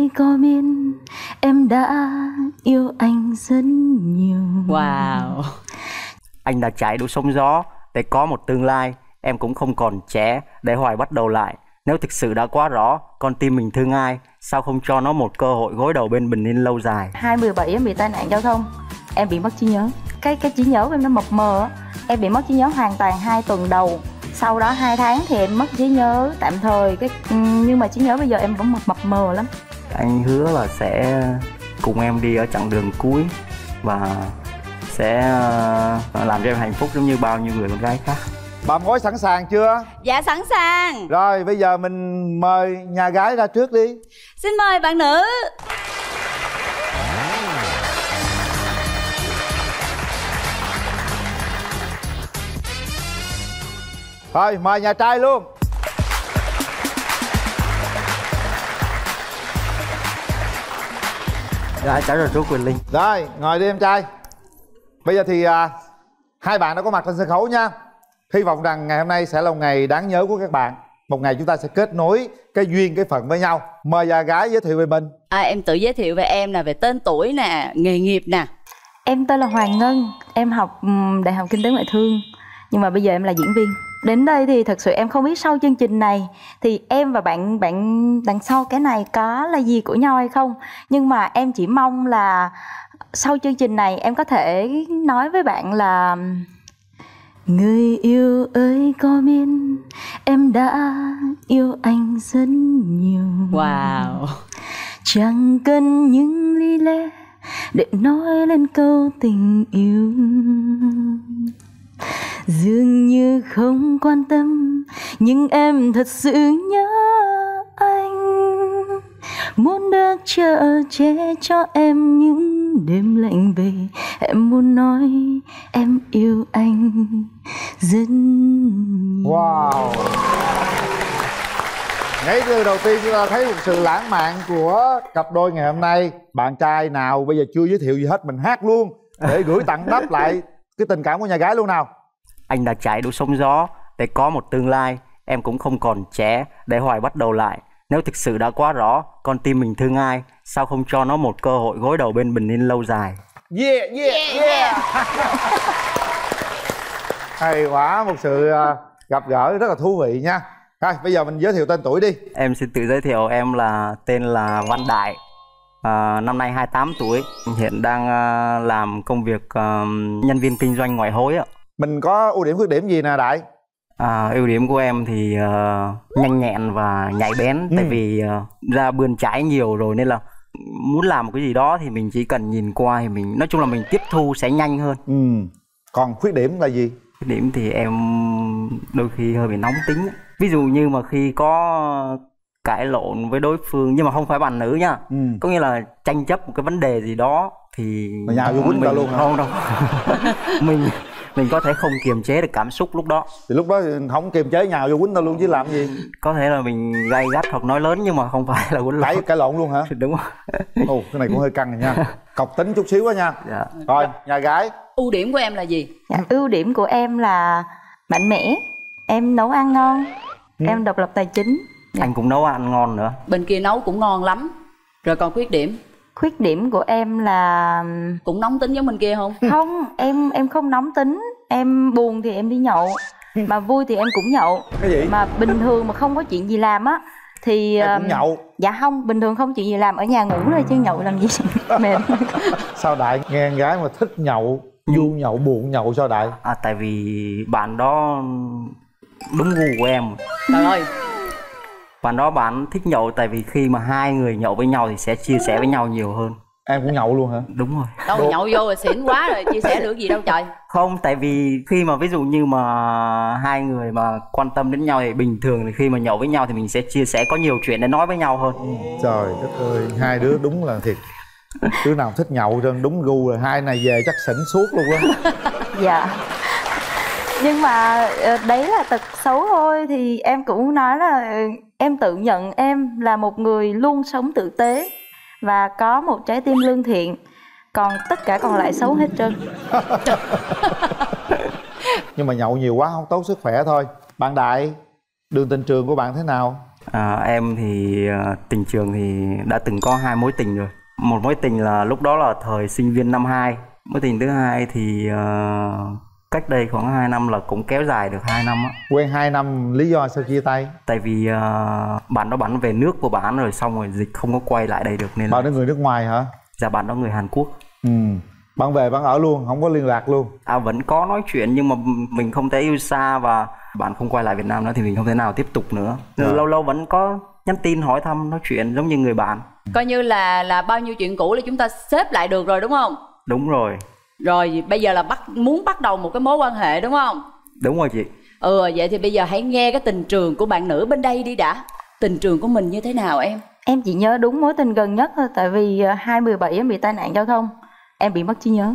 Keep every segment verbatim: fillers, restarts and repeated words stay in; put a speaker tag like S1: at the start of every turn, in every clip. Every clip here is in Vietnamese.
S1: ơi có biết em đã yêu anh rất nhiều.
S2: Wow.
S3: Anh đã trải đủ sóng gió để có một tương lai. Em cũng không còn trẻ để hoài bắt đầu lại. Nếu thực sự đã quá rõ con tim mình thương ai, sao không cho nó một cơ hội gối đầu bên bình yên lâu dài.
S1: Hai mười bảy em bị tai nạn giao thông, em bị mất trí nhớ. Cái cái trí nhớ của em nó mập mờ á. Em bị mất trí nhớ hoàn toàn hai tuần đầu. Sau đó hai tháng thì em mất trí nhớ tạm thời cái nhưng mà trí nhớ bây giờ em vẫn mập mập mờ lắm.
S3: Anh hứa là sẽ cùng em đi ở chặng đường cuối và sẽ làm cho em hạnh phúc giống như bao nhiêu người con gái khác.
S4: Bà mối sẵn sàng chưa?
S2: Dạ sẵn sàng.
S4: Rồi bây giờ mình mời nhà gái ra trước đi.
S2: Xin mời bạn nữ.
S4: Thôi mời nhà trai luôn.
S3: Dạ cháu rồi chú Quyền Linh.
S4: Rồi ngồi đi em trai. Bây giờ thì à, hai bạn đã có mặt trên sân khấu nha. Hy vọng rằng ngày hôm nay sẽ là một ngày đáng nhớ của các bạn. Một ngày chúng ta sẽ kết nối cái duyên cái phận với nhau. Mời nhà gái giới thiệu về mình.
S2: À, em tự giới thiệu về em nè, về tên tuổi nè, nghề nghiệp nè.
S1: Em tên là Hoàng Ngân. Em học um, Đại học Kinh tế Ngoại thương. Nhưng mà bây giờ em là diễn viên. Đến đây thì thật sự em không biết sau chương trình này thì em và bạn bạn đằng sau cái này có là gì của nhau hay không. Nhưng mà em chỉ mong là sau chương trình này em có thể nói với bạn là: người yêu ơi có biết em đã yêu anh rất nhiều.
S2: Wow.
S1: Chẳng cần những lý lẽ để nói lên câu tình yêu. Dường như không quan tâm nhưng em thật sự nhớ anh. Muốn được chở che cho em những đêm lạnh về. Em muốn nói em yêu anh rất nhiều.
S4: Wow. Ngay từ đầu tiên chúng ta thấy một sự lãng mạn của cặp đôi ngày hôm nay. Bạn trai nào bây giờ chưa giới thiệu gì hết, mình hát luôn để gửi tặng đáp lại cái tình cảm của nhà gái luôn nào.
S3: Anh đã trải đủ sóng gió để có một tương lai. Em cũng không còn trẻ để hoài bắt đầu lại. Nếu thực sự đã quá rõ con tim mình thương ai, sao không cho nó một cơ hội gối đầu bên bình yên lâu dài.
S4: Yeah, yeah, yeah. Hay quá, một sự gặp gỡ rất là thú vị nha. Rồi, bây giờ mình giới thiệu tên tuổi đi.
S3: Em xin tự giới thiệu, em là tên là Văn Đại, à, năm nay hai mươi tám tuổi. Hiện đang uh, làm công việc uh, nhân viên kinh doanh ngoại hối ạ.
S4: Mình có ưu điểm khuyết điểm gì nè Đại?
S3: À, ưu điểm của em thì uh, nhanh nhẹn và nhạy bén. Ừ. Tại vì uh, ra bươn trái nhiều rồi nên là muốn làm một cái gì đó thì mình chỉ cần nhìn qua thì mình nói chung là mình tiếp thu sẽ nhanh hơn.
S4: Ừ. Còn khuyết điểm là gì?
S3: Khuyết điểm thì em đôi khi hơi bị nóng tính. Ví dụ như mà khi có cãi lộn với đối phương nhưng mà không phải bạn nữ nha. Ừ. Có nghĩa là tranh chấp một cái vấn đề gì đó thì
S4: mà nhào vô quýnh ta luôn hả?
S3: Không đâu. mình mình có thể không kiềm chế được cảm xúc lúc đó.
S4: Thì lúc đó không kiềm chế nhào vô quýnh ta luôn chứ làm gì?
S3: Có thể là mình gay gắt hoặc nói lớn nhưng mà không phải là quýnh lộn.
S4: Cãi cãi lộn luôn hả?
S3: Đúng rồi.
S4: Ồ, cái này cũng hơi căng rồi nha. Cọc tính chút xíu quá nha. Dạ. Rồi, nhà gái.
S2: Ưu điểm của em là gì?
S1: Dạ, ưu điểm của em là mạnh mẽ. Em nấu ăn ngon. Ừ. Em độc lập tài chính.
S3: Dạ. Anh cũng nấu ăn ngon nữa.
S2: Bên kia nấu cũng ngon lắm. Rồi còn khuyết điểm?
S1: Khuyết điểm của em là
S2: cũng nóng tính giống bên kia không?
S1: Không, em em không nóng tính. Em buồn thì em đi nhậu, mà vui thì em cũng nhậu.
S4: Cái gì?
S1: Mà bình thường mà không có chuyện gì làm á thì
S4: em cũng nhậu.
S1: Dạ không, bình thường không chuyện gì làm ở nhà ngủ rồi chứ nhậu làm gì mệt.
S4: Sao Đại nghe con gái mà thích nhậu, vui nhậu buồn nhậu sao Đại?
S3: À tại vì bạn đó đúng gu của em.
S2: Trời ơi.
S3: Bạn đó bạn thích nhậu tại vì khi mà hai người nhậu với nhau thì sẽ chia sẻ với nhau nhiều hơn.
S4: Em cũng nhậu luôn hả?
S3: Đúng rồi.
S2: Đâu nhậu vô rồi xỉn quá rồi chia sẻ được gì đâu trời.
S3: Không, tại vì khi mà ví dụ như mà hai người mà quan tâm đến nhau thì bình thường thì khi mà nhậu với nhau thì mình sẽ chia sẻ có nhiều chuyện để nói với nhau hơn.
S4: Ừ. Trời đất ơi, hai đứa đúng là thiệt. Đứa nào thích nhậu trơn đúng gu rồi, hai này về chắc xỉn suốt luôn á.
S1: Dạ. Nhưng mà đấy là tật xấu thôi. Thì em cũng nói là em tự nhận em là một người luôn sống tử tế và có một trái tim lương thiện. Còn tất cả còn lại xấu hết trơn.
S4: Nhưng mà nhậu nhiều quá không tốt sức khỏe thôi. Bạn Đại, đường tình trường của bạn thế nào?
S3: À, em thì uh, tình trường thì đã từng có hai mối tình rồi. Một mối tình là lúc đó là thời sinh viên năm hai. Mối tình thứ hai thì uh, cách đây khoảng hai năm, là cũng kéo dài được hai năm á.
S4: Quen hai năm, lý do sao chia tay?
S3: Tại vì uh, bạn đó bắn về nước của bạn rồi, xong rồi dịch không có quay lại đây được nên
S4: bạn đó người nước ngoài hả?
S3: Dạ, bạn đó người Hàn Quốc.
S4: Ừ. Bạn về bạn ở luôn, không có liên lạc luôn?
S3: À, vẫn có nói chuyện nhưng mà mình không thể yêu xa, và bạn không quay lại Việt Nam nữa thì mình không thể nào tiếp tục nữa. Lâu lâu lâu vẫn có nhắn tin hỏi thăm, nói chuyện giống như người bạn.
S2: Coi như là là bao nhiêu chuyện cũ là chúng ta xếp lại được rồi đúng không?
S3: Đúng rồi.
S2: Rồi bây giờ là bắt muốn bắt đầu một cái mối quan hệ đúng không?
S3: Đúng rồi chị.
S2: Ừ, vậy thì bây giờ hãy nghe cái tình trường của bạn nữ bên đây đi đã. Tình trường của mình như thế nào em?
S1: Em chỉ nhớ đúng mối tình gần nhất thôi. Tại vì hai mười bảy em bị tai nạn giao thông, em bị mất trí nhớ.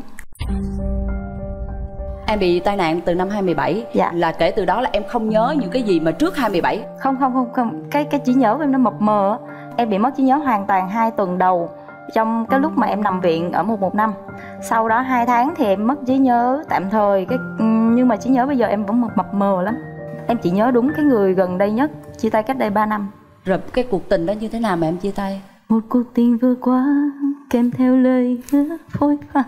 S2: Em bị tai nạn từ năm hai mươi bảy.
S1: Dạ.
S2: Là kể từ đó là em không nhớ những cái gì mà trước hai mươi bảy.
S1: Không không không không Cái cái trí nhớ của em nó mập mờ á. Em bị mất trí nhớ hoàn toàn hai tuần đầu trong cái lúc mà em nằm viện ở một một năm. Sau đó hai tháng thì em mất trí nhớ tạm thời cái nhưng mà trí nhớ bây giờ em vẫn mập, mập mờ lắm. Em chỉ nhớ đúng cái người gần đây nhất chia tay cách đây ba năm.
S2: Rồi cái cuộc tình đó như thế nào mà em chia tay?
S1: Một cuộc tình vừa qua kèm theo lời hứa phôi pha.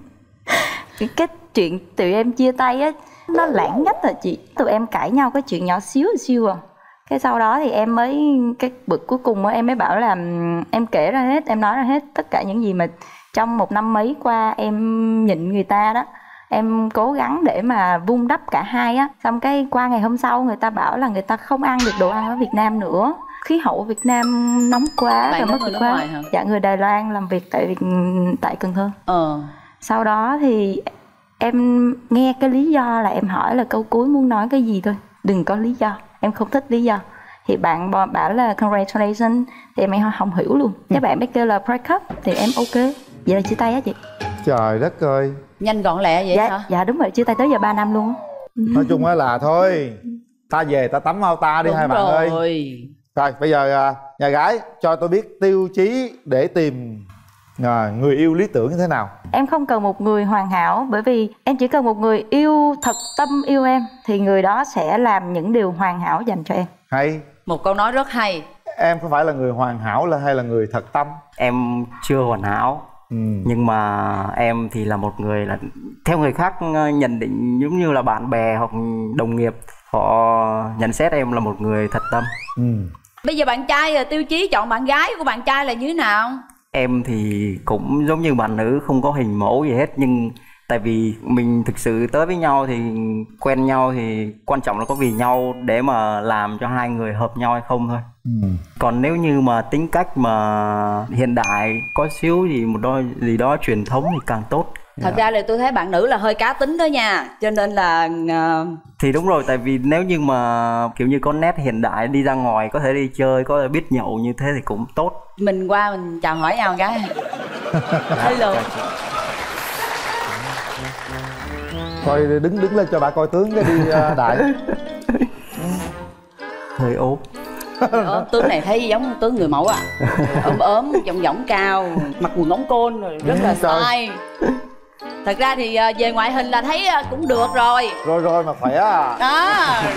S1: cái, cái chuyện tụi em chia tay á, nó lãng nhất là chị. Tụi em cãi nhau cái chuyện nhỏ xíu xíu à. Cái sau đó thì em mới, cái bực cuối cùng em mới bảo là em kể ra hết, em nói ra hết tất cả những gì mà trong một năm mấy qua em nhịn người ta đó. Em cố gắng để mà vun đắp cả hai á. Xong cái qua ngày hôm sau người ta bảo là người ta không ăn được đồ ăn ở Việt Nam nữa. Khí hậu Việt Nam nóng quá.
S2: Bạn
S1: và
S2: đó người nước
S1: quá.
S2: ngoài hả?
S1: Dạ, người Đài Loan làm việc tại tại Cần Thơ.
S2: Ờ.
S1: Sau đó thì em nghe cái lý do là em hỏi là câu cuối muốn nói cái gì thôi, đừng có lý do, em không thích lý do. Thì bạn bảo là congratulations, thì em không hiểu luôn. Cái bạn mới kêu là break up, thì em ok. Vậy là chia tay á chị.
S4: Trời đất ơi.
S2: Nhanh gọn lẹ vậy
S1: Dạ,
S2: hả?
S1: dạ đúng rồi, chia tay tới giờ ba năm luôn.
S4: Nói chung á là thôi, ta về ta tắm ao ta đi. Đúng hai bạn
S2: rồi.
S4: ơi. Rồi bây giờ nhà gái cho tôi biết tiêu chí để tìm à, người yêu lý tưởng như thế nào.
S1: Em không cần một người hoàn hảo, bởi vì em chỉ cần một người yêu thật tâm yêu em, thì người đó sẽ làm những điều hoàn hảo dành cho em.
S4: Hay.
S2: Một câu nói rất hay.
S4: Em có phải là người hoàn hảo là hay là người thật tâm?
S3: Em chưa hoàn hảo. Ừ. Nhưng mà em thì là một người là theo người khác nhận định, giống như là bạn bè hoặc đồng nghiệp, họ nhận xét em là một người thật tâm.
S4: Ừ.
S2: Bây giờ bạn trai, tiêu chí chọn bạn gái của bạn trai là như thế nào?
S3: Em thì cũng giống như bạn nữ, không có hình mẫu gì hết. Nhưng tại vì mình thực sự tới với nhau thì quen nhau, thì quan trọng là có vì nhau để mà làm cho hai người hợp nhau hay không thôi. Ừ. Còn nếu như mà tính cách mà hiện đại, có xíu gì một đôi gì đó truyền thống thì càng tốt.
S2: Thật ra là tôi thấy bạn nữ là hơi cá tính đó nha. Cho nên là uh...
S3: thì đúng rồi, tại vì nếu như mà kiểu như có nét hiện đại, đi ra ngoài có thể đi chơi, có thể biết nhậu như thế thì cũng tốt.
S2: Mình qua mình chào hỏi nhau cái. Hello.
S4: Coi đứng đứng lên cho bà coi tướng cái đi uh, Đại.
S3: Hơi ốm.
S2: Ờ, tướng này thấy giống tướng người mẫu à. Ốm ốm, giọng giọng cao, mặc quần ống côn rồi rất là style. Thật ra thì về ngoại hình là thấy cũng được rồi.
S4: Rồi rồi mà khỏe à.
S2: Đó.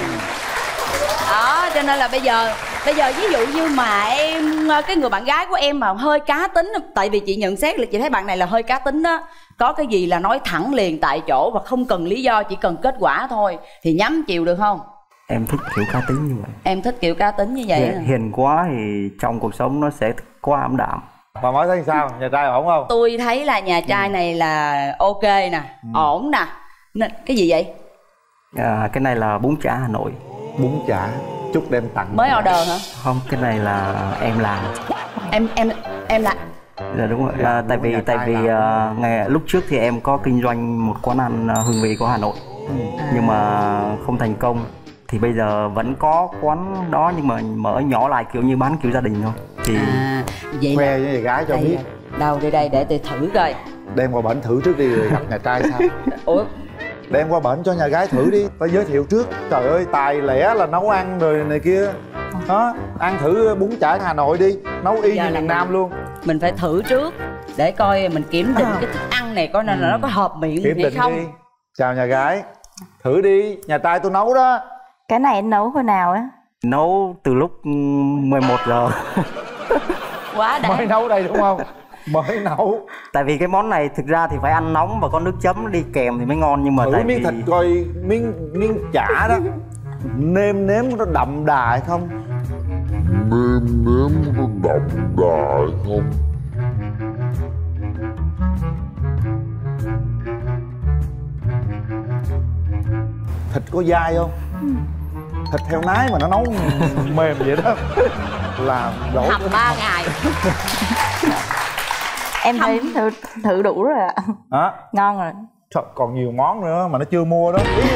S2: Đó, cho nên là bây giờ Bây giờ ví dụ như mà em, cái người bạn gái của em mà hơi cá tính, tại vì chị nhận xét là chị thấy bạn này là hơi cá tính đó. Có cái gì là nói thẳng liền tại chỗ và không cần lý do, chỉ cần kết quả thôi, thì nhắm chiều được không?
S3: Em thích kiểu cá tính như vậy.
S2: Em thích kiểu cá tính như vậy.
S3: Hiền, hiền quá thì trong cuộc sống nó sẽ quá ảm đạm.
S4: Bà mới thấy sao? Nhà trai ổn không?
S2: Tôi thấy là nhà trai này là ok nè, ừ. ổn nè. Cái gì vậy?
S3: À, cái này là bún chả Hà Nội.
S4: Bún chả, chút đem tặng.
S2: Mới order hả?
S3: Không, cái này là em làm.
S2: Em em em làm.
S3: Dạ đúng rồi. À, tại vì tại vì uh, ngày lúc trước thì em có kinh doanh một quán ăn uh, hương vị của Hà Nội, ừ. nhưng mà không thành công. Thì bây giờ vẫn có quán đó nhưng mà mở nhỏ lại, kiểu như bán kiểu gia đình thôi. Thì
S2: à, vậy
S4: khoe với người gái cho
S2: đây,
S4: biết.
S2: Đâu đi đây để tôi thử coi.
S4: Đem qua bển thử trước đi rồi gặp nhà trai sao?
S2: Ủa?
S4: Đem qua bển cho nhà gái thử đi, tao giới thiệu trước. Trời ơi, tài lẻ là nấu ăn rồi này kia. Đó, ăn thử bún chả Hà Nội đi, nấu y như miền Nam luôn.
S2: Mình phải thử trước để coi mình kiểm định à. cái thức ăn này coi là ừ. nó có hợp miệng
S4: kiểm
S2: hay không.
S4: Đi. Chào nhà gái, thử đi, nhà trai tôi nấu đó.
S1: Cái này anh nấu hồi nào á?
S3: Nấu từ lúc mười một giờ.
S2: Quá đã.
S4: Mới nấu đây đúng không? Mới nấu.
S3: Tại vì cái món này thực ra thì phải ăn nóng và có nước chấm đi kèm thì mới ngon, nhưng mà
S4: thử
S3: tại
S4: miếng
S3: vì...
S4: thịt coi miếng miếng chả đó nêm nếm nó đậm đà hay không?
S5: Nêm nếm nó đậm đà hay không?
S4: Thịt có dai không? Thịt heo nái mà nó nấu mềm vậy đó là đổ
S2: Hầm ba ngày.
S1: Em thấy thử, thử đủ rồi ạ.
S4: Hả?
S1: Ngon rồi.
S4: Trời, còn nhiều món nữa mà nó chưa mua đó.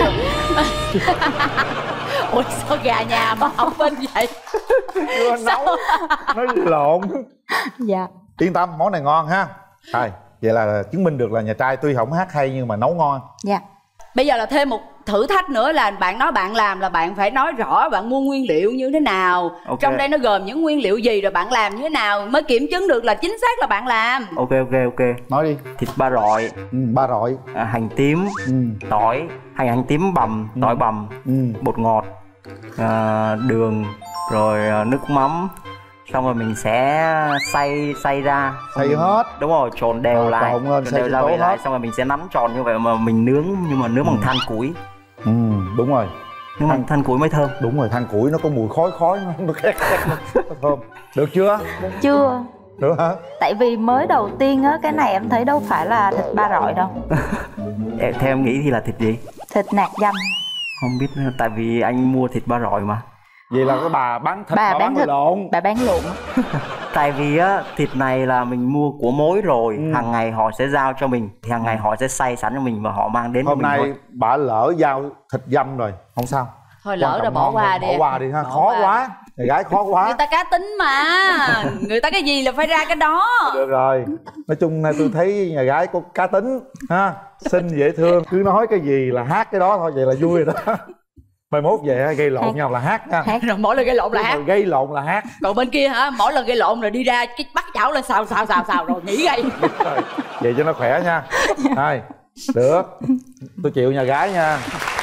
S2: Ủa sao gà nhà mà không bên vậy?
S4: Chưa nấu, nó lộn.
S1: Dạ.
S4: Yên tâm, món này ngon ha. Rồi, vậy là chứng minh được là nhà trai tuy không hát hay nhưng mà nấu ngon.
S1: Dạ.
S2: Bây giờ là thêm một thử thách nữa là bạn nói bạn làm là bạn phải nói rõ bạn mua nguyên liệu như thế nào,
S3: okay.
S2: Trong đây nó gồm những nguyên liệu gì, rồi bạn làm như thế nào mới kiểm chứng được là chính xác là bạn làm.
S3: Ok ok ok.
S4: Nói đi.
S3: Thịt ba rọi,
S4: ừ, ba rọi,
S3: à, hành tím,
S4: ừ.
S3: tỏi, hành hành tím bằm,
S4: ừ.
S3: tỏi bằm,
S4: ừ.
S3: bột ngọt, à, đường, rồi à, nước mắm. Xong rồi mình sẽ xay xay ra.
S4: Xay hết.
S3: Đúng rồi, trộn đều lại.
S4: Trộn lên,
S3: trộn
S4: xay
S3: đều ra về lại.
S4: hết.
S3: Xong rồi mình sẽ nắn tròn như vậy mà mình nướng, nhưng mà nướng bằng
S4: ừ.
S3: than củi.
S4: Ừ, đúng rồi.
S3: Nướng bằng than củi mới thơm.
S4: Đúng rồi, than củi nó có mùi khói khói nó, nó khét khét nó thơm. Được chưa?
S1: Chưa.
S4: Được hả?
S1: Tại vì mới đầu tiên á, cái này em thấy đâu phải là thịt ba rọi đâu.
S3: Theo em nghĩ thì là thịt gì?
S1: Thịt nạc dăm.
S3: Không biết, tại vì anh mua thịt ba rọi mà.
S4: Vậy là cái bà bán thịt
S1: bà
S4: bà
S1: bán
S4: bán
S1: thịt
S4: lộn.
S1: Bà bán lộn.
S3: Tại vì á, thịt này là mình mua của mối rồi,
S4: ừ.
S3: hàng ngày họ sẽ giao cho mình, thì hàng ngày họ sẽ xay sẵn cho mình và họ mang đến
S4: Hôm
S3: cho mình
S4: nay
S3: thôi.
S4: bà lỡ giao thịt dăm rồi, không sao.
S2: Thôi lỡ rồi bỏ
S4: ngon
S2: qua
S4: rồi,
S2: đi.
S4: Bỏ qua đi ha,
S2: Bỏ
S4: khó
S2: qua.
S4: quá. Người gái khó quá.
S2: Người ta cá tính mà. Người ta cái gì là phải ra cái đó.
S4: Được rồi. Nói chung nay tôi thấy nhà gái có cá tính ha, xinh dễ thương, cứ nói cái gì là hát cái đó thôi, vậy là vui rồi đó. Mai mốt về gây lộn hát. nhau là hát nha.
S2: Hát rồi mỗi lần gây lộn là hát.
S4: Gây lộn là hát.
S2: Còn bên kia hả, mỗi lần gây lộn rồi đi ra cái bắt chảo lên xào xào xào xào rồi nghỉ gây.
S4: Vậy cho nó khỏe nha. Hai. Được. Tôi chịu nhà gái nha.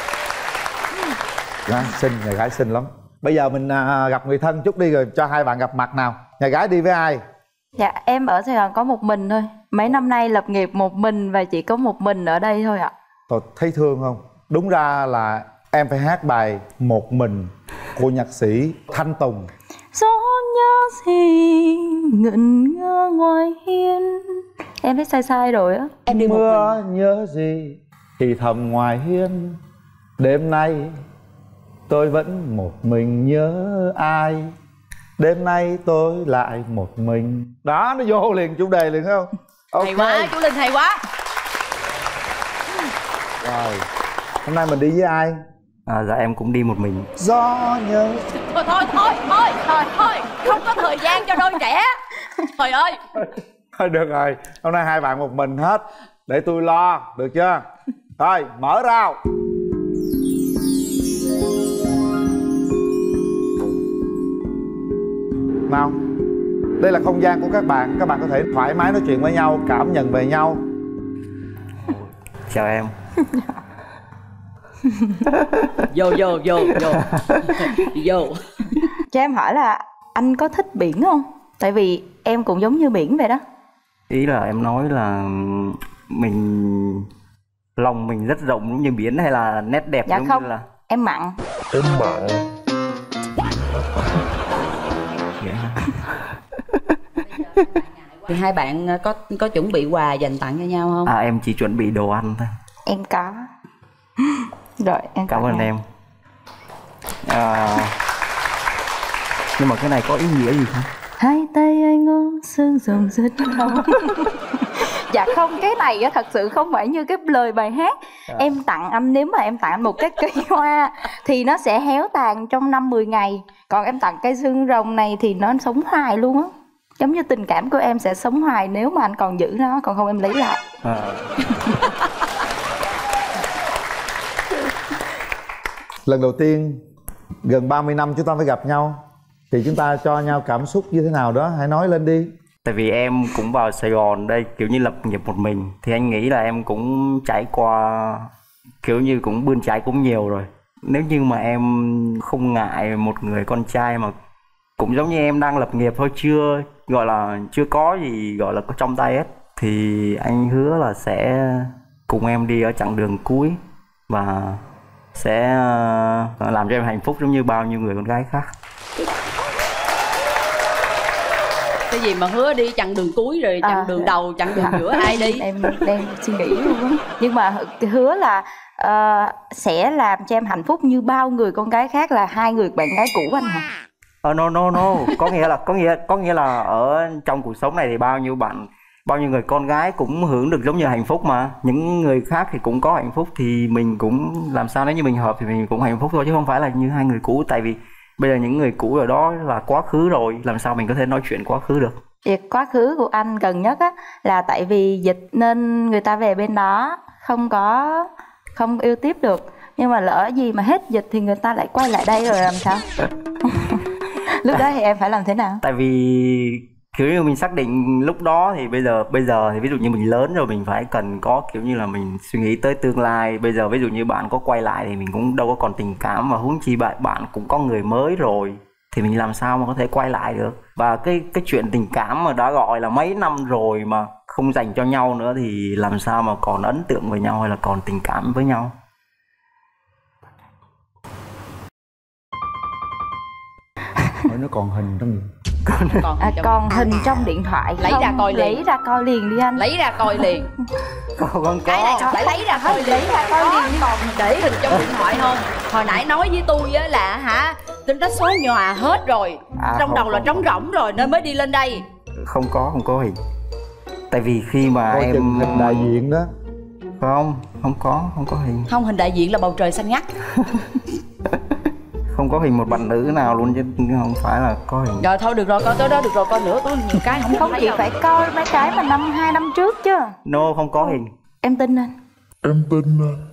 S4: Đó, xinh, nhà gái xinh lắm. Bây giờ mình à, gặp người thân chút đi rồi cho hai bạn gặp mặt nào. Nhà gái đi với ai?
S1: Dạ em ở Sài Gòn có một mình thôi. Mấy năm nay lập nghiệp một mình và chỉ có một mình ở đây thôi ạ.
S4: Tôi thấy thương không? Đúng ra là em phải hát bài Một Mình của nhạc sĩ Thanh Tùng.
S1: Gió nhớ gì ngẩn ngơ ngoài hiên. Em thấy sai sai rồi á.
S2: Em đi một
S4: Mưa
S2: mình.
S4: nhớ gì thì thầm ngoài hiên. Đêm nay tôi vẫn một mình nhớ ai. Đêm nay tôi lại một mình. Đó, nó vô liền chủ đề liền không? Okay.
S2: Hay quá, chú Linh hay quá.
S4: Rồi, hôm nay mình đi với ai?
S3: À, dạ em cũng đi một mình.
S4: Gió nhớ.
S2: Thôi thôi thôi thôi thôi thôi, không có thời gian cho đôi trẻ. Trời ơi.
S4: Thôi được rồi, hôm nay hai bạn một mình hết. Để tôi lo, được chưa? Thôi, mở rào. Nào, đây là không gian của các bạn. Các bạn có thể thoải mái nói chuyện với nhau, cảm nhận về nhau.
S3: Chào em.
S2: Vô vô vô vô vô.
S1: Cho em hỏi là anh có thích biển không? Tại vì em cũng giống như biển vậy đó.
S3: Ý là em nói là mình lòng mình rất rộng giống như biển, hay là nét đẹp
S1: Dạ
S3: giống
S1: không,
S3: như là
S1: em mặn.
S5: Em mặn.
S2: Thì hai bạn có có chuẩn bị quà dành tặng cho nhau không?
S3: À, em chỉ chuẩn bị đồ ăn thôi.
S1: Em có. Rồi em
S3: Cảm ơn
S1: nha.
S3: em. À, nhưng mà cái này có ý nghĩa gì không?
S1: Hai tay anh ôm sương rồng rất nóng. Dạ không, cái này á thật sự không phải như cái lời bài hát. À. Em tặng anh, nếu mà em tặng anh một cái cây hoa thì nó sẽ héo tàn trong năm mười ngày. Còn em tặng cây xương rồng này thì nó sống hoài luôn á. Giống như tình cảm của em sẽ sống hoài nếu mà anh còn giữ nó, còn không em lấy lại.
S3: À.
S4: Lần đầu tiên gần ba mươi năm chúng ta phải gặp nhau, thì chúng ta cho nhau cảm xúc như thế nào đó, hãy nói lên đi.
S3: Tại vì em cũng vào Sài Gòn đây kiểu như lập nghiệp một mình, thì anh nghĩ là em cũng trải qua kiểu như cũng bươn trải cũng nhiều rồi. Nếu như mà em không ngại một người con trai mà cũng giống như em đang lập nghiệp thôi, chưa gọi là chưa có gì gọi là có trong tay hết, thì anh hứa là sẽ cùng em đi ở chặng đường cuối và sẽ làm cho em hạnh phúc giống như bao nhiêu người con gái khác.
S2: Cái gì mà hứa đi chặng đường cuối rồi chặng à, đường đầu, chặng đường giữa ai đi?
S1: Em đang suy nghĩ luôn á. Nhưng mà hứa là uh, sẽ làm cho em hạnh phúc như bao người con gái khác là hai người bạn gái cũ anh hả?
S3: Ờ, no no no, có nghĩa là có nghĩa có nghĩa là ở trong cuộc sống này thì bao nhiêu bạn, bao nhiêu người con gái cũng hưởng được giống như hạnh phúc mà. Những người khác thì cũng có hạnh phúc thì mình cũng làm sao, nếu như mình hợp thì mình cũng hạnh phúc thôi, chứ không phải là như hai người cũ. Tại vì bây giờ những người cũ ở đó là quá khứ rồi, làm sao mình có thể nói chuyện quá khứ được.
S1: Việc quá khứ của anh gần nhất á là tại vì dịch nên người ta về bên đó không có không yêu tiếp được, nhưng mà lỡ gì mà hết dịch thì người ta lại quay lại đây rồi làm sao? Lúc đó thì em phải làm thế nào?
S3: Tại vì kiểu như mình xác định lúc đó thì bây giờ bây giờ thì ví dụ như mình lớn rồi, mình phải cần có kiểu như là mình suy nghĩ tới tương lai. Bây giờ ví dụ như bạn có quay lại thì mình cũng đâu có còn tình cảm, và huống chi bạn bạn cũng có người mới rồi thì mình làm sao mà có thể quay lại được. Và cái cái chuyện tình cảm mà đã gọi là mấy năm rồi mà không dành cho nhau nữa thì làm sao mà còn ấn tượng với nhau hay là còn tình cảm với nhau.
S4: Nó còn hình trong gì?
S2: Còn,
S1: à, còn hình trong điện thoại
S2: lấy
S1: không?
S2: ra coi liền.
S1: Lấy ra coi liền đi anh.
S2: Lấy ra coi liền.
S3: Còn có.
S2: Cái này phải lấy ra coi liền.
S1: Lấy ra coi liền.
S2: Còn để hình trong điện thoại không? Hồi nãy nói với tôi á là hả, tính đất số nhòa hết rồi,
S3: à,
S2: trong
S3: không,
S2: đầu là
S3: không,
S2: trống
S3: không.
S2: rỗng rồi nên mới đi lên đây.
S3: Không có, không có hình. Tại vì khi mà
S4: coi
S3: em
S4: hình đại diện đó.
S3: Không, không có, không có hình.
S2: Không, hình đại diện là bầu trời xanh ngắt.
S3: Không có hình một bạn nữ nào luôn chứ không phải là có hình.
S2: Rồi thôi được rồi, coi tới đó được rồi, coi nữa có nhiều cái không
S1: Không, chị
S2: đâu.
S1: phải coi mấy cái mà năm hai năm trước chứ.
S3: No, không có hình.
S1: Em tin anh.
S5: Em tin anh.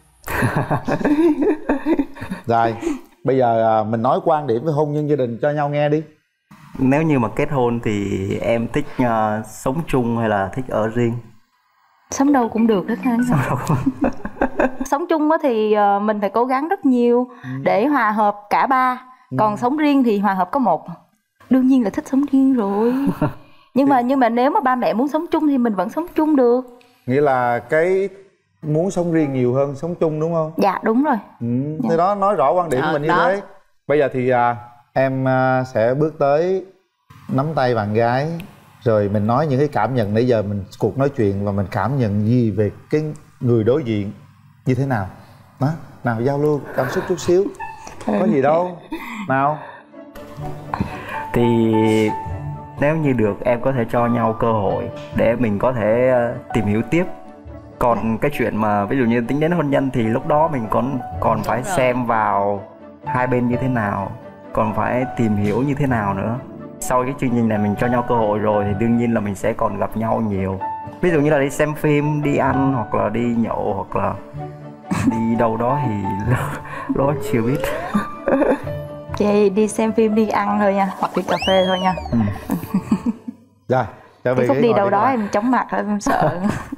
S4: Rồi, bây giờ mình nói quan điểm về hôn nhân gia đình cho nhau nghe đi.
S3: Nếu như mà kết hôn thì em thích uh, sống chung hay là thích ở riêng?
S1: Sống đâu cũng được hết anh.
S3: Sống đâu cũng...
S1: Sống chung thì mình phải cố gắng rất nhiều để hòa hợp cả ba. Còn ừ. sống riêng thì hòa hợp có một. Đương nhiên là thích sống riêng rồi. Nhưng mà nhưng mà nếu mà ba mẹ muốn sống chung thì mình vẫn sống chung được.
S4: Nghĩa là cái muốn sống riêng nhiều hơn sống chung đúng không?
S1: Dạ đúng rồi.
S4: Ừ, dạ. Thì đó nói rõ quan điểm của mình như đó. Thế. Bây giờ thì à, em à, sẽ bước tới nắm tay bạn gái, rồi mình nói những cái cảm nhận nãy giờ mình cuộc nói chuyện, và mình cảm nhận gì về cái người đối diện như thế nào đó. Nào giao lưu cảm xúc chút xíu. Có gì đâu. Nào.
S3: Thì nếu như được em có thể cho nhau cơ hội để mình có thể tìm hiểu tiếp. Còn cái chuyện mà ví dụ như tính đến hôn nhân thì lúc đó mình còn còn phải xem vào hai bên như thế nào, còn phải tìm hiểu như thế nào nữa. Sau cái chương trình này mình cho nhau cơ hội rồi thì đương nhiên là mình sẽ còn gặp nhau nhiều. Ví dụ như là đi xem phim, đi ăn, hoặc là đi nhậu, hoặc là đi đâu đó thì đó chưa biết.
S1: Chị đi xem phim, đi ăn thôi nha, hoặc đi cà phê thôi nha. Ừ.
S4: Rồi, trở về
S1: cái khúc đi đâu đó em chóng mặt thôi, em sợ.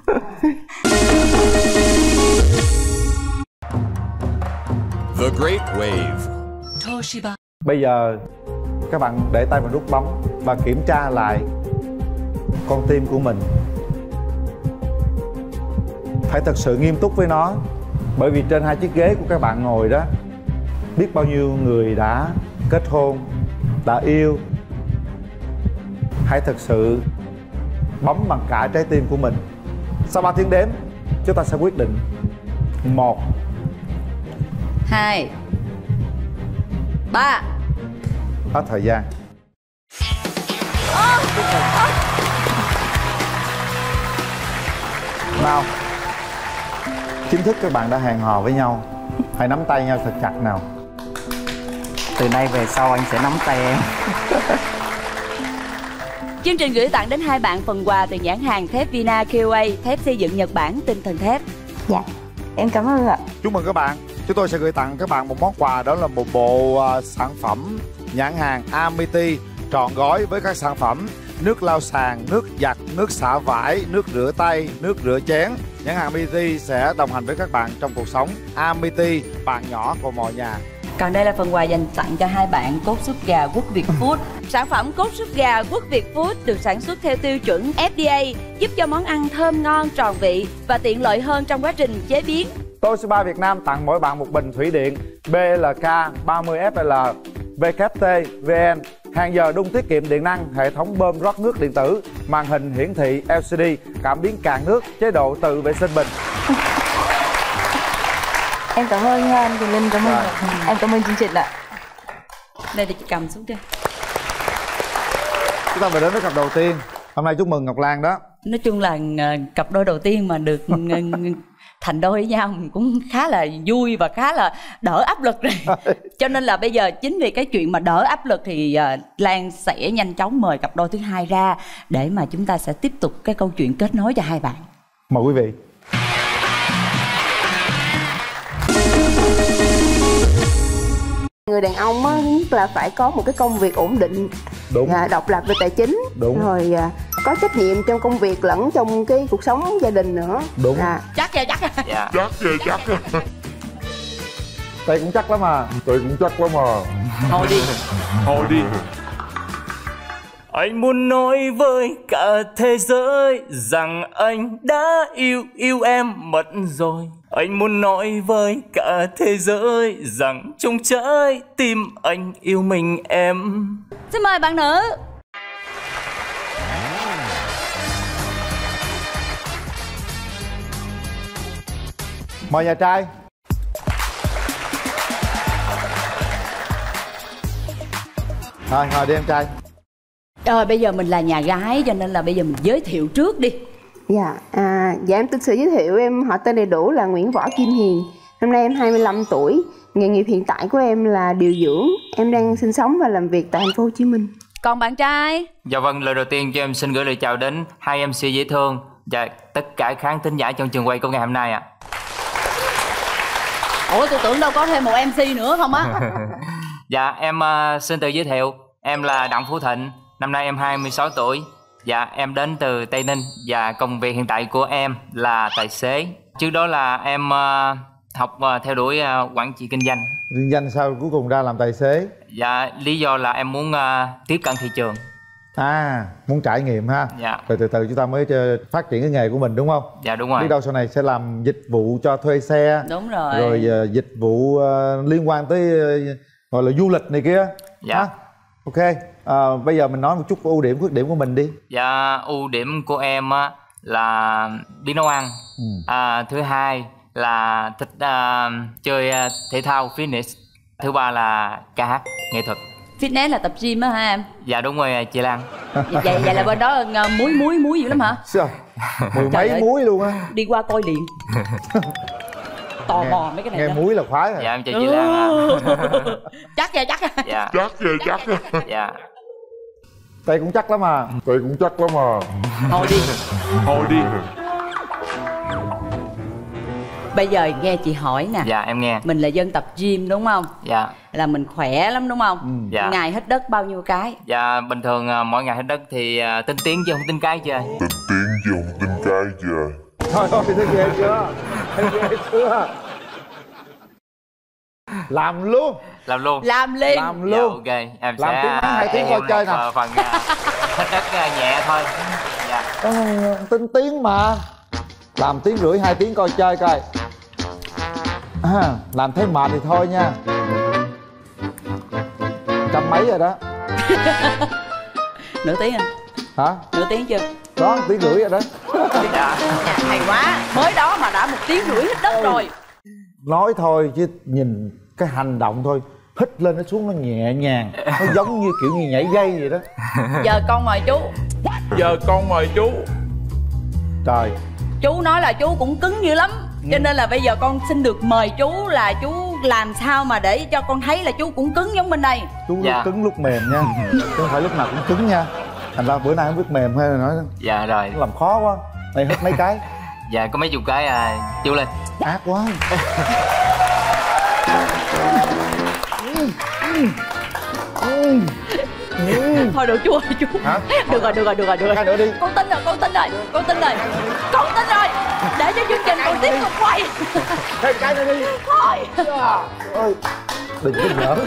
S6: The Great Wave.
S2: Toshiba.
S4: Bây giờ các bạn để tay vào nút bấm và kiểm tra lại con tim của mình. Phải thật sự nghiêm túc với nó, bởi vì trên hai chiếc ghế của các bạn ngồi đó, biết bao nhiêu người đã kết hôn, đã yêu. Hãy thật sự bấm bằng cả trái tim của mình. Sau ba tiếng đếm, chúng ta sẽ quyết định. Một,
S2: hai, ba.
S4: Hết thời gian. Nào, chính thức các bạn đã hẹn hò với nhau. Hãy nắm tay nhau thật chặt nào.
S3: Từ nay về sau anh sẽ nắm tay em.
S2: Chương trình gửi tặng đến hai bạn phần quà từ nhãn hàng thép Vina quy a, thép xây dựng Nhật Bản, tinh thần thép.
S1: Dạ, em cảm ơn ạ.
S4: Chúc mừng các bạn. Chúng tôi sẽ gửi tặng các bạn một món quà, đó là một bộ uh, sản phẩm nhãn hàng Amity trọn gói với các sản phẩm nước lau sàn, nước giặt, nước xả vải, nước rửa tay, nước rửa chén. Nhãn hàng Amity sẽ đồng hành với các bạn trong cuộc sống. Amity, bạn nhỏ của mọi nhà.
S2: Còn đây là phần quà dành tặng cho hai bạn cốt súp gà Quốc Việt Food. Sản phẩm cốt súp gà Quốc Việt Food được sản xuất theo tiêu chuẩn F D A, giúp cho món ăn thơm ngon, tròn vị và tiện lợi hơn trong quá trình chế biến.
S4: Toshiba Việt Nam tặng mỗi bạn một bình thủy điện B L K ba mươi F L W T V N, hàng giờ đun tiết kiệm điện năng, hệ thống bơm rót nước điện tử, màn hình hiển thị L C D, cảm biến cạn nước, chế độ tự vệ sinh bình.
S1: Em cảm ơn anh Quyền Linh, cảm ơn em, cảm ơn chương trình ạ.
S2: Đây thì chị cầm xuống cho.
S4: Chúng ta về đến với cặp đầu tiên. Hôm nay chúc mừng Ngọc Lan đó.
S2: Nói chung là cặp đôi đầu tiên mà được thành đôi với nhau mình cũng khá là vui và khá là đỡ áp lực rồi. Cho nên là bây giờ chính vì cái chuyện mà đỡ áp lực thì uh, Lan sẽ nhanh chóng mời cặp đôi thứ hai ra để mà chúng ta sẽ tiếp tục cái câu chuyện kết nối cho hai bạn.
S4: Mời quý vị.
S7: Người đàn ông á, nhất là phải có một cái công việc ổn định,
S4: đúng,
S7: à, độc lập về tài chính,
S4: đúng,
S7: rồi à, có trách nhiệm trong công việc lẫn trong cái cuộc sống gia đình nữa.
S4: Đúng.
S7: À.
S2: Chắc rồi, chắc rồi.
S5: Dạ. Chắc rồi, chắc rồi.
S4: Tay cũng chắc lắm à.
S5: Tay cũng chắc lắm à.
S2: Thôi đi.
S5: Thôi đi.
S8: Anh muốn nói với cả thế giới rằng anh đã yêu yêu em mất rồi. Anh muốn nói với cả thế giới rằng trong trái tim anh yêu mình em.
S2: Xin mời bạn nữ.
S4: Mời nhà trai. Rồi, ngồi đi em trai.
S2: Rồi bây giờ mình là nhà gái cho nên là bây giờ mình giới thiệu trước đi.
S7: Dạ, à, dạ em xin sự giới thiệu, em họ tên đầy đủ là Nguyễn Võ Kim Hiền. Năm nay em hai mươi lăm tuổi. Nghề nghiệp hiện tại của em là điều dưỡng. Em đang sinh sống và làm việc tại thành phố Hồ Chí Minh.
S2: Còn bạn trai?
S8: Dạ vâng, lời đầu tiên cho em xin gửi lời chào đến hai em xê dễ thương và tất cả khán thính giả trong trường quay của ngày hôm nay ạ. À.
S2: Ủa tôi tưởng đâu có thêm một em xê nữa không á?
S8: Dạ em uh, xin tự giới thiệu. Em là Đặng Phú Thịnh. Năm nay em hai mươi sáu tuổi. Dạ em đến từ Tây Ninh và công việc hiện tại của em là tài xế. Trước đó là em uh, học uh, theo đuổi uh, quản trị kinh doanh.
S4: Kinh doanh sao cuối cùng ra làm tài xế?
S8: Dạ lý do là em muốn uh, tiếp cận thị trường.
S4: À, muốn trải nghiệm ha.
S8: Dạ.
S4: Rồi từ từ chúng ta mới phát triển cái nghề của mình đúng không?
S8: Dạ đúng rồi.
S4: Biết đâu sau này sẽ làm dịch vụ cho thuê xe.
S2: Đúng rồi.
S4: Rồi uh, dịch vụ uh, liên quan tới uh, gọi là du lịch này kia.
S8: Dạ.
S4: Ha? Ok, à, bây giờ mình nói một chút ưu điểm khuyết điểm của mình đi.
S8: Dạ, ưu điểm của em á là biết nấu ăn. Ừ. À, thứ hai là thích uh, chơi uh, thể thao fitness. Thứ ba là ca hát nghệ thuật.
S2: Fitness là tập gym á hả em?
S8: Dạ đúng rồi chị Lan.
S2: Vậy, vậy, vậy là bên đó uh, muối muối muối dữ lắm hả?
S4: Sao? Mười mấy ơi, muối luôn á.
S2: Đi qua coi liền. Tò mò mấy cái này
S4: nghe
S2: đó.
S4: Muối là khoái rồi.
S8: Dạ em chào chị Lan ạ.
S2: Chắc rồi, chắc rồi.
S8: Dạ.
S5: Chắc rồi, chắc rồi.
S8: Dạ.
S4: Tay cũng chắc lắm à.
S5: Tay cũng chắc lắm à.
S2: Thôi đi.
S5: Thôi đi.
S2: Bây giờ nghe chị hỏi nè.
S8: Dạ em nghe.
S2: Mình là dân tập gym đúng không?
S8: Dạ.
S2: Là mình khỏe lắm đúng không?
S8: Ừ. Dạ.
S2: Ngày hít đất bao nhiêu cái?
S8: Dạ bình thường uh, mỗi ngày hít đất thì uh, tinh tiến chứ không tinh cái chưa.
S5: Tinh tiến chứ không tinh cái chưa.
S4: Thôi thôi thấy ghê chưa? Thấy ghê chưa? Làm luôn.
S8: Làm luôn.
S2: Làm liền.
S4: Làm luôn.
S8: Dạ, ok em
S4: làm
S8: sẽ
S4: tiếng hai tiếng coi chơi nè.
S8: Phần uh, hít đất uh, nhẹ thôi. Dạ.
S4: Ừ, tinh tiến mà. Làm tiếng rưỡi hai tiếng coi chơi coi. À, làm thấy mệt thì thôi nha. Trăm mấy rồi đó.
S2: Nửa tiếng anh.
S4: Hả?
S2: Nửa tiếng chưa?
S4: Đó, tiếng rưỡi rồi đó.
S8: Dạ.
S2: Hay quá. Mới đó mà đã một tiếng rưỡi hít đất rồi.
S4: Nói thôi chứ nhìn cái hành động thôi, hít lên nó xuống nó nhẹ nhàng, nó giống như kiểu như nhảy dây vậy đó.
S2: Giờ con mời chú.
S5: Giờ con mời chú.
S4: Trời.
S2: Chú nói là chú cũng cứng dữ lắm.
S4: Ừ.
S2: Cho nên là bây giờ con xin được mời chú là chú làm sao mà để cho con thấy là chú cũng cứng giống bên đây.
S4: Chú
S8: dạ.
S4: lúc cứng lúc mềm nha. Chứ không phải lúc nào cũng cứng nha. Thành ra bữa nay không biết mềm hay là nói.
S8: Dạ rồi.
S4: Nó làm khó quá. Đây hít mấy cái.
S8: Dạ có mấy chục cái à chú lên.
S4: Ác quá.
S2: Thôi được chú ơi chú.
S4: Hả?
S2: Được rồi, được rồi, được rồi, được rồi.
S4: Cái nữa đi.
S2: Con tin rồi, con tin rồi, con tin rồi. Con tin rồi. Để cho chương trình còn tiếp tục quay.
S4: Thêm cái nữa đi.
S2: Thôi.
S4: Ôi, đừng có giỡn.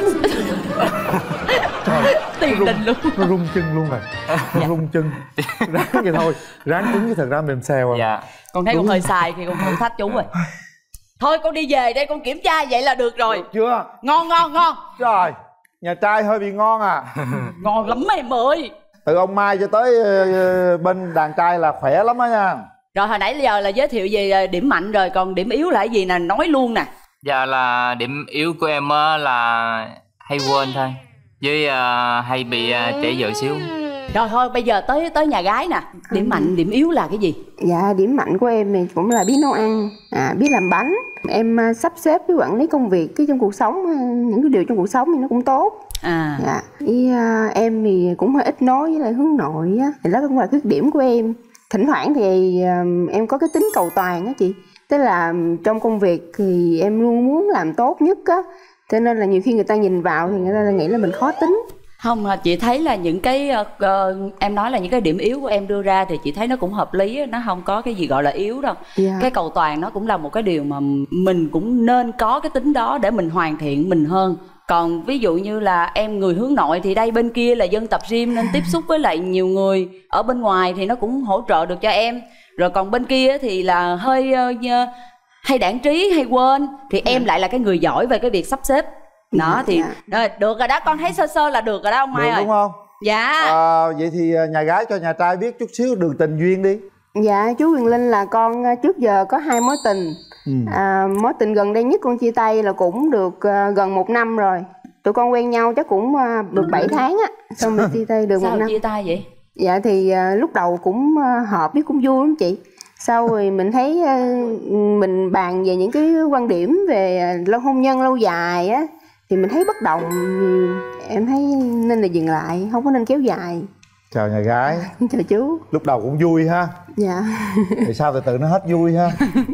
S2: Tiền đình luôn.
S4: Nó rung chân luôn rồi. Nó rung chân. Ráng vậy thôi. Ráng cứng chứ thật ra mềm xèo à.
S8: Dạ.
S2: Con thấy
S4: Đúng.
S2: con hơi sai khi con thử thách chú rồi. Thôi con đi về đây con kiểm tra vậy là được rồi.
S4: Được chưa?
S2: Ngon ngon ngon.
S4: Trời, nhà trai hơi bị ngon à.
S2: Ngon lắm em ơi.
S4: Từ ông Mai cho tới uh, bên đàn trai là khỏe lắm đó nha.
S2: Rồi hồi nãy giờ là giới thiệu về điểm mạnh rồi, còn điểm yếu là cái gì nè, nói luôn nè.
S8: Dạ là điểm yếu của em á là hay quên thôi. Với uh, hay bị uh, trễ giờ xíu.
S2: Rồi thôi bây giờ tới tới nhà gái nè. Điểm mạnh, điểm yếu là cái gì?
S7: Dạ, điểm mạnh của em thì cũng là biết nấu ăn, à, biết làm bánh. Em à, sắp xếp với quản lý công việc cái trong cuộc sống, à, những cái điều trong cuộc sống thì nó cũng tốt.
S2: À.
S7: Dạ. Với à, em thì cũng hơi ít nói với lại hướng nội á, thì đó cũng là khuyết điểm của em. Thỉnh thoảng thì à, em có cái tính cầu toàn á chị. Tức là trong công việc thì em luôn muốn làm tốt nhất á, cho nên là nhiều khi người ta nhìn vào thì người ta nghĩ là mình khó tính.
S2: Không, chị thấy là những cái uh, em nói là những cái điểm yếu của em đưa ra thì chị thấy nó cũng hợp lý, nó không có cái gì gọi là yếu đâu.
S7: Yeah.
S2: Cái cầu toàn nó cũng là một cái điều mà mình cũng nên có cái tính đó để mình hoàn thiện mình hơn. Còn ví dụ như là em người hướng nội thì đây bên kia là dân tập gym nên tiếp xúc với lại nhiều người ở bên ngoài thì nó cũng hỗ trợ được cho em. Rồi còn bên kia thì là hơi uh, hay đãng trí hay quên thì em lại là cái người giỏi về cái việc sắp xếp. Đó thì rồi, được rồi đó, con thấy sơ sơ là được rồi đó ông Mai
S4: được
S2: ơi.
S4: đúng không?
S2: Dạ.
S4: À, vậy thì nhà gái cho nhà trai biết chút xíu đường tình duyên đi.
S7: Dạ, chú Quyền Linh là con trước giờ có hai mối tình. ừ. à, Mối tình gần đây nhất con chia tay là cũng được uh, gần một năm rồi. Tụi con quen nhau chắc cũng uh, được bảy tháng á. Xong rồi chia tay được
S2: Sao
S7: một năm.
S2: chia tay vậy?
S7: Dạ thì uh, lúc đầu cũng uh, hợp với cũng vui lắm chị. Sau rồi mình thấy uh, mình bàn về những cái quan điểm về uh, lâu hôn nhân lâu dài á, thì mình thấy bất đồng nhiều. Em thấy nên là dừng lại, không có nên kéo dài.
S4: Chào nhà gái.
S7: Chào chú.
S4: Lúc đầu cũng vui ha.
S7: Dạ.
S4: Thì sao từ từ nó hết vui ha.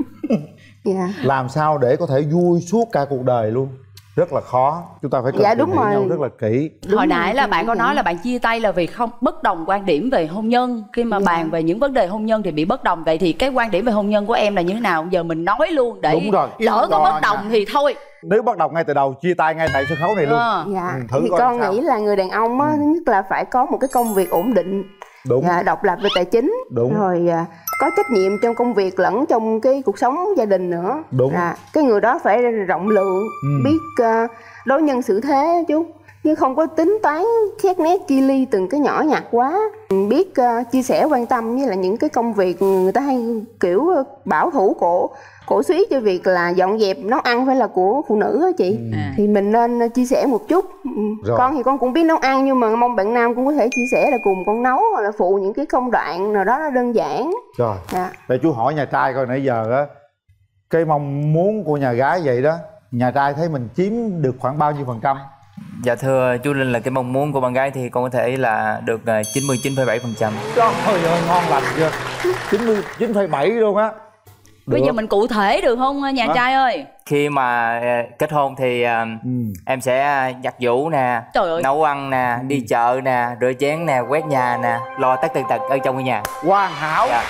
S7: Dạ.
S4: Làm sao để có thể vui suốt cả cuộc đời luôn rất là khó. Chúng ta phải cần
S7: dạ,
S4: tìm
S7: đúng
S4: hiểu
S7: rồi.
S4: nhau rất là kỹ.
S2: Đúng hồi nãy
S7: rồi,
S2: là bạn có
S7: rồi.
S2: nói là bạn chia tay là vì không bất đồng quan điểm về hôn nhân. Khi mà
S7: dạ.
S2: bàn về những vấn đề hôn nhân thì bị bất đồng. Vậy thì cái quan điểm về hôn nhân của em là như thế nào? Giờ mình nói luôn để
S4: Đúng rồi.
S2: lỡ có
S4: Rồi
S2: bất đồng
S4: nha.
S2: thì thôi.
S4: Nếu bắt đầu ngay từ đầu chia tay ngay tại sân khấu này luôn.
S2: À.
S7: Dạ.
S4: Ừ, thử
S7: Thì
S4: coi
S7: con
S4: sao.
S7: nghĩ là người đàn ông á, thứ nhất là phải có một cái công việc ổn định.
S4: Đúng.
S7: Dạ, độc lập về tài chính.
S4: Đúng.
S7: Rồi à, có trách nhiệm trong công việc lẫn trong cái cuộc sống gia đình nữa.
S4: Đúng.
S7: Dạ, cái người đó phải rộng lượng,
S4: Ừ.
S7: biết uh, đối nhân xử thế chú, chứ không có tính toán xét nét chi ly từng cái nhỏ nhặt quá. Biết uh, chia sẻ quan tâm với là những cái công việc người ta hay kiểu uh, bảo thủ cổ cổ suý cho việc là dọn dẹp nấu ăn phải là của phụ nữ á chị.
S2: Ừ.
S7: Thì mình nên uh, chia sẻ một chút. Ừ.
S4: Rồi.
S7: Con thì con cũng biết nấu ăn, nhưng mà mong bạn nam cũng có thể chia sẻ là cùng con nấu hoặc là phụ những cái công đoạn nào đó nó đơn giản.
S4: Rồi.
S7: Dạ.
S4: Để chú hỏi nhà trai coi nãy giờ á, cái mong muốn của nhà gái vậy đó, nhà trai thấy mình chiếm được khoảng bao nhiêu phần trăm?
S8: Dạ thưa chú Linh, là cái mong muốn của bạn gái thì con có thể là được chín mươi chín phẩy bảy phần trăm.
S4: Trời ơi ngon lành chưa. chín mươi chín phẩy bảy luôn á.
S2: Bây giờ mình cụ thể được không nhà
S4: Hả?
S2: trai ơi?
S8: Khi mà ờ, kết hôn thì ờ,
S4: Ừ.
S8: em sẽ giặt giũ nè,
S2: Trời ơi.
S8: nấu ăn nè, đi chợ nè, rửa chén nè, quét nhà nè, lo tất tần tật ở trong cái nhà.
S4: Hoàn hảo.
S8: Dạ.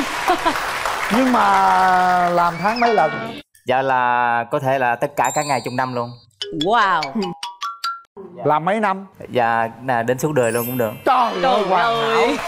S4: Nhưng mà làm tháng mấy lần?
S8: Dạ là có thể là tất cả các ngày trong năm luôn.
S2: Wow.
S4: Làm mấy năm?
S8: Dạ là đến suốt đời luôn cũng được.
S4: Trời ơi
S2: Trời
S4: hoàn hảo.
S2: ơi.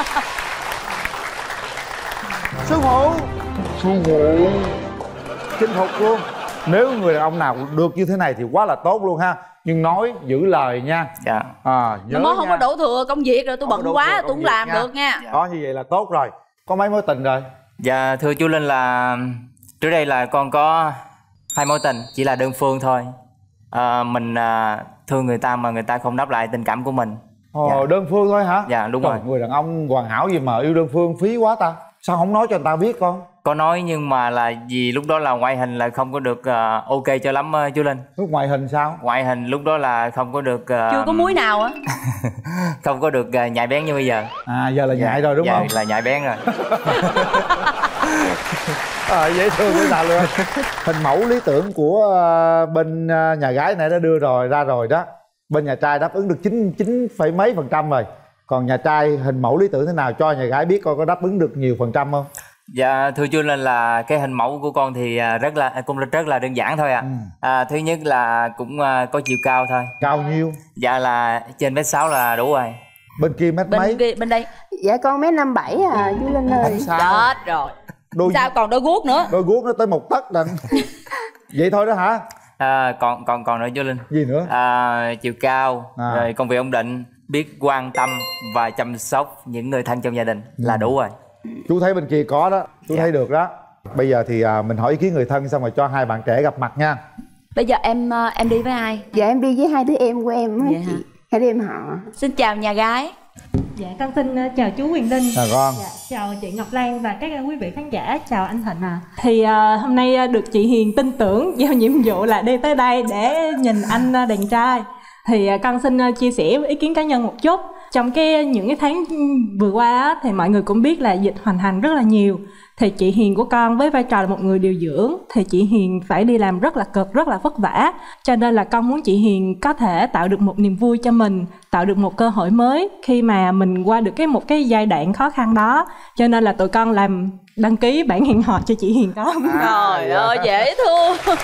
S4: Sư phụ
S5: Sư phụ
S4: chinh phục luôn. Nếu người đàn ông nào được như thế này thì quá là tốt luôn ha. Nhưng nói giữ lời nha.
S8: Dạ.
S4: À, nhớ
S2: Nó không
S4: nha.
S2: có đổ thừa công việc rồi, tôi
S4: Không có
S2: bận
S4: đổ
S2: quá
S4: thừa
S2: tôi
S4: công
S2: cũng
S4: việc
S2: làm
S4: nha.
S2: được nha.
S4: Có như vậy là tốt rồi. Có mấy mối tình rồi?
S8: Dạ thưa chú Linh là trước đây là con có hai mối tình, chỉ là đơn phương thôi. À, mình à, thương người ta mà người ta không đáp lại tình cảm của mình.
S4: Ồ,
S8: Dạ.
S4: đơn phương thôi hả?
S8: Dạ đúng
S4: Trời,
S8: rồi.
S4: người đàn ông hoàn hảo gì mà yêu đơn phương phí quá ta. Sao không nói cho người ta biết con?
S8: Có nói nhưng mà là vì lúc đó là ngoại hình là không có được uh, ok cho lắm uh, chú Linh.
S4: Lúc ngoại hình sao?
S8: Ngoại hình lúc đó là không có được uh,
S2: Chưa có muối nào á.
S8: không có được uh, nhạy bén như bây giờ.
S4: À giờ là
S8: Dạ,
S4: nhại rồi đúng
S8: dạ,
S4: không?
S8: là nhạy bén rồi.
S4: À, dễ thương với ta luôn. Hình mẫu lý tưởng của uh, bên uh, nhà gái này đã đưa rồi ra rồi đó. Bên nhà trai đáp ứng được chín chín phẩy mấy phần trăm rồi. Còn nhà trai hình mẫu lý tưởng thế nào cho nhà gái biết coi có đáp ứng được nhiều phần trăm không?
S8: Dạ thưa chú Linh là cái hình mẫu của con thì rất là cũng rất là đơn giản thôi ạ. À. Ừ. À, thứ nhất là cũng có chiều cao thôi.
S4: Cao nhiêu?
S8: Dạ là trên mét sáu là đủ rồi.
S4: Bên kia mét
S2: bên
S4: mấy?
S2: Kia, bên đây.
S7: Dạ con mét năm bảy à chú Linh ơi.
S2: Chết rồi. Đôi... Sao còn đôi guốc nữa?
S4: Đôi guốc nó tới một tấc đằng. Vậy thôi đó hả?
S8: À, còn còn còn nữa chú Linh.
S4: Gì nữa?
S8: À, chiều cao,
S4: à.
S8: rồi công việc ổn định, biết quan tâm và chăm sóc những người thân trong gia đình ừ. là đủ rồi.
S4: Chú thấy bên kia có đó, chú dạ. thấy được đó. Bây giờ thì à, mình hỏi ý kiến người thân xong rồi cho hai bạn trẻ gặp mặt nha.
S2: Bây giờ em em đi với ai?
S7: Dạ em đi với hai đứa em của em á chị. Hai đứa em họ.
S2: Xin chào nhà gái.
S9: Dạ con xin chào chú Quyền Linh.
S4: Chào con.
S9: Dạ, chào chị Ngọc Lan và các quý vị khán giả. Chào anh Thịnh à. Thì uh, hôm nay được chị Hiền tin tưởng giao nhiệm vụ là đi tới đây để nhìn anh đàn trai. Thì uh, con xin uh, chia sẻ ý kiến cá nhân một chút. Trong cái những cái tháng vừa qua á, thì mọi người cũng biết là dịch hoành hành rất là nhiều. Thì chị Hiền của con với vai trò là một người điều dưỡng thì chị Hiền phải đi làm rất là cực, rất là vất vả. Cho nên là con muốn chị Hiền có thể tạo được một niềm vui cho mình, tạo được một cơ hội mới khi mà mình qua được cái một cái giai đoạn khó khăn đó. Cho nên là tụi con làm đăng ký bản hẹn hò cho chị Hiền con.
S2: Trời ơi dễ thương.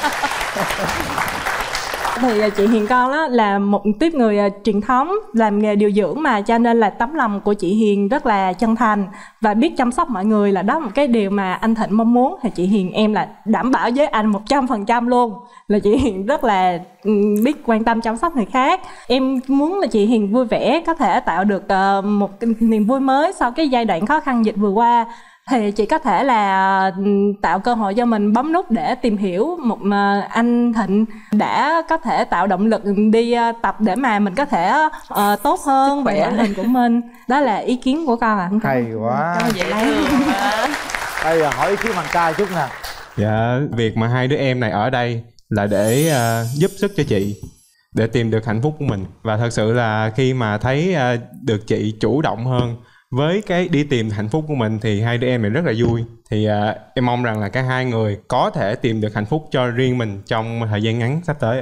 S9: Thì chị Hiền con đó là một tiếp người truyền thống làm nghề điều dưỡng mà, cho nên là tấm lòng của chị Hiền rất là chân thành và biết chăm sóc mọi người, là đó một cái điều mà anh Thịnh mong muốn. Thì chị Hiền em là đảm bảo với anh một trăm phần trăm luôn là chị Hiền rất là biết quan tâm chăm sóc người khác. Em muốn là chị Hiền vui vẻ, có thể tạo được một niềm vui mới sau cái giai đoạn khó khăn dịch vừa qua. Thì chị có thể là tạo cơ hội cho mình bấm nút để tìm hiểu một anh Thịnh đã có thể tạo động lực đi tập để mà mình có thể uh, tốt hơn về ngoại hình của mình. Đó là ý kiến của con ạ. À.
S4: Hay quá. Bây giờ hỏi ý kiến bạn trai chút nè.
S10: Dạ, việc mà hai đứa em này ở đây là để uh, giúp sức cho chị, để tìm được hạnh phúc của mình. Và thật sự là khi mà thấy uh, được chị chủ động hơn với cái đi tìm hạnh phúc của mình thì hai đứa em này rất là vui. Thì uh, em mong rằng là cả hai người có thể tìm được hạnh phúc cho riêng mình trong thời gian ngắn sắp tới ạ.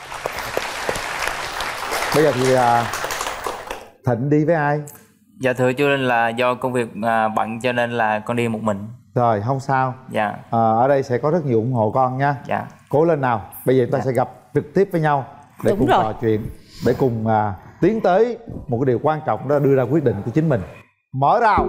S4: Bây giờ thì uh, Thịnh đi với ai?
S8: Dạ thưa chú Linh là do công việc uh, bận cho nên là con đi một mình.
S4: Rồi không sao.
S8: Dạ.
S4: uh, Ở đây sẽ có rất nhiều ủng hộ con nha.
S8: Dạ.
S4: Cố lên nào. Bây giờ chúng ta dạ. sẽ gặp trực tiếp với nhau để Đúng cùng rồi. trò chuyện, để cùng uh, tiến tới một cái điều quan trọng đó, đưa ra quyết định của chính mình. Mở rào.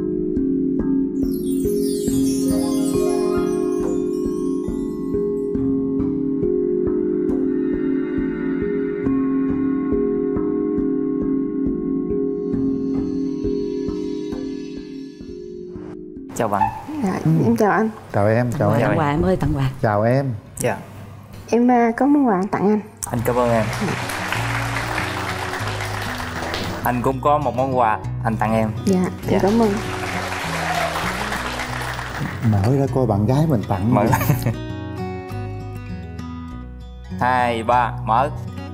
S8: Chào bạn.
S7: Dạ, em chào anh.
S4: Chào em, chào em.
S2: Tặng quà em ơi, tặng quà.
S4: Chào em.
S8: Dạ.
S7: Em có món quà tặng anh.
S8: Anh cảm ơn em. Anh cũng có một món quà anh tặng em.
S7: Dạ, dạ. Cảm ơn.
S4: Mở ra coi bạn gái mình tặng.
S8: Mở. Hai ba mở.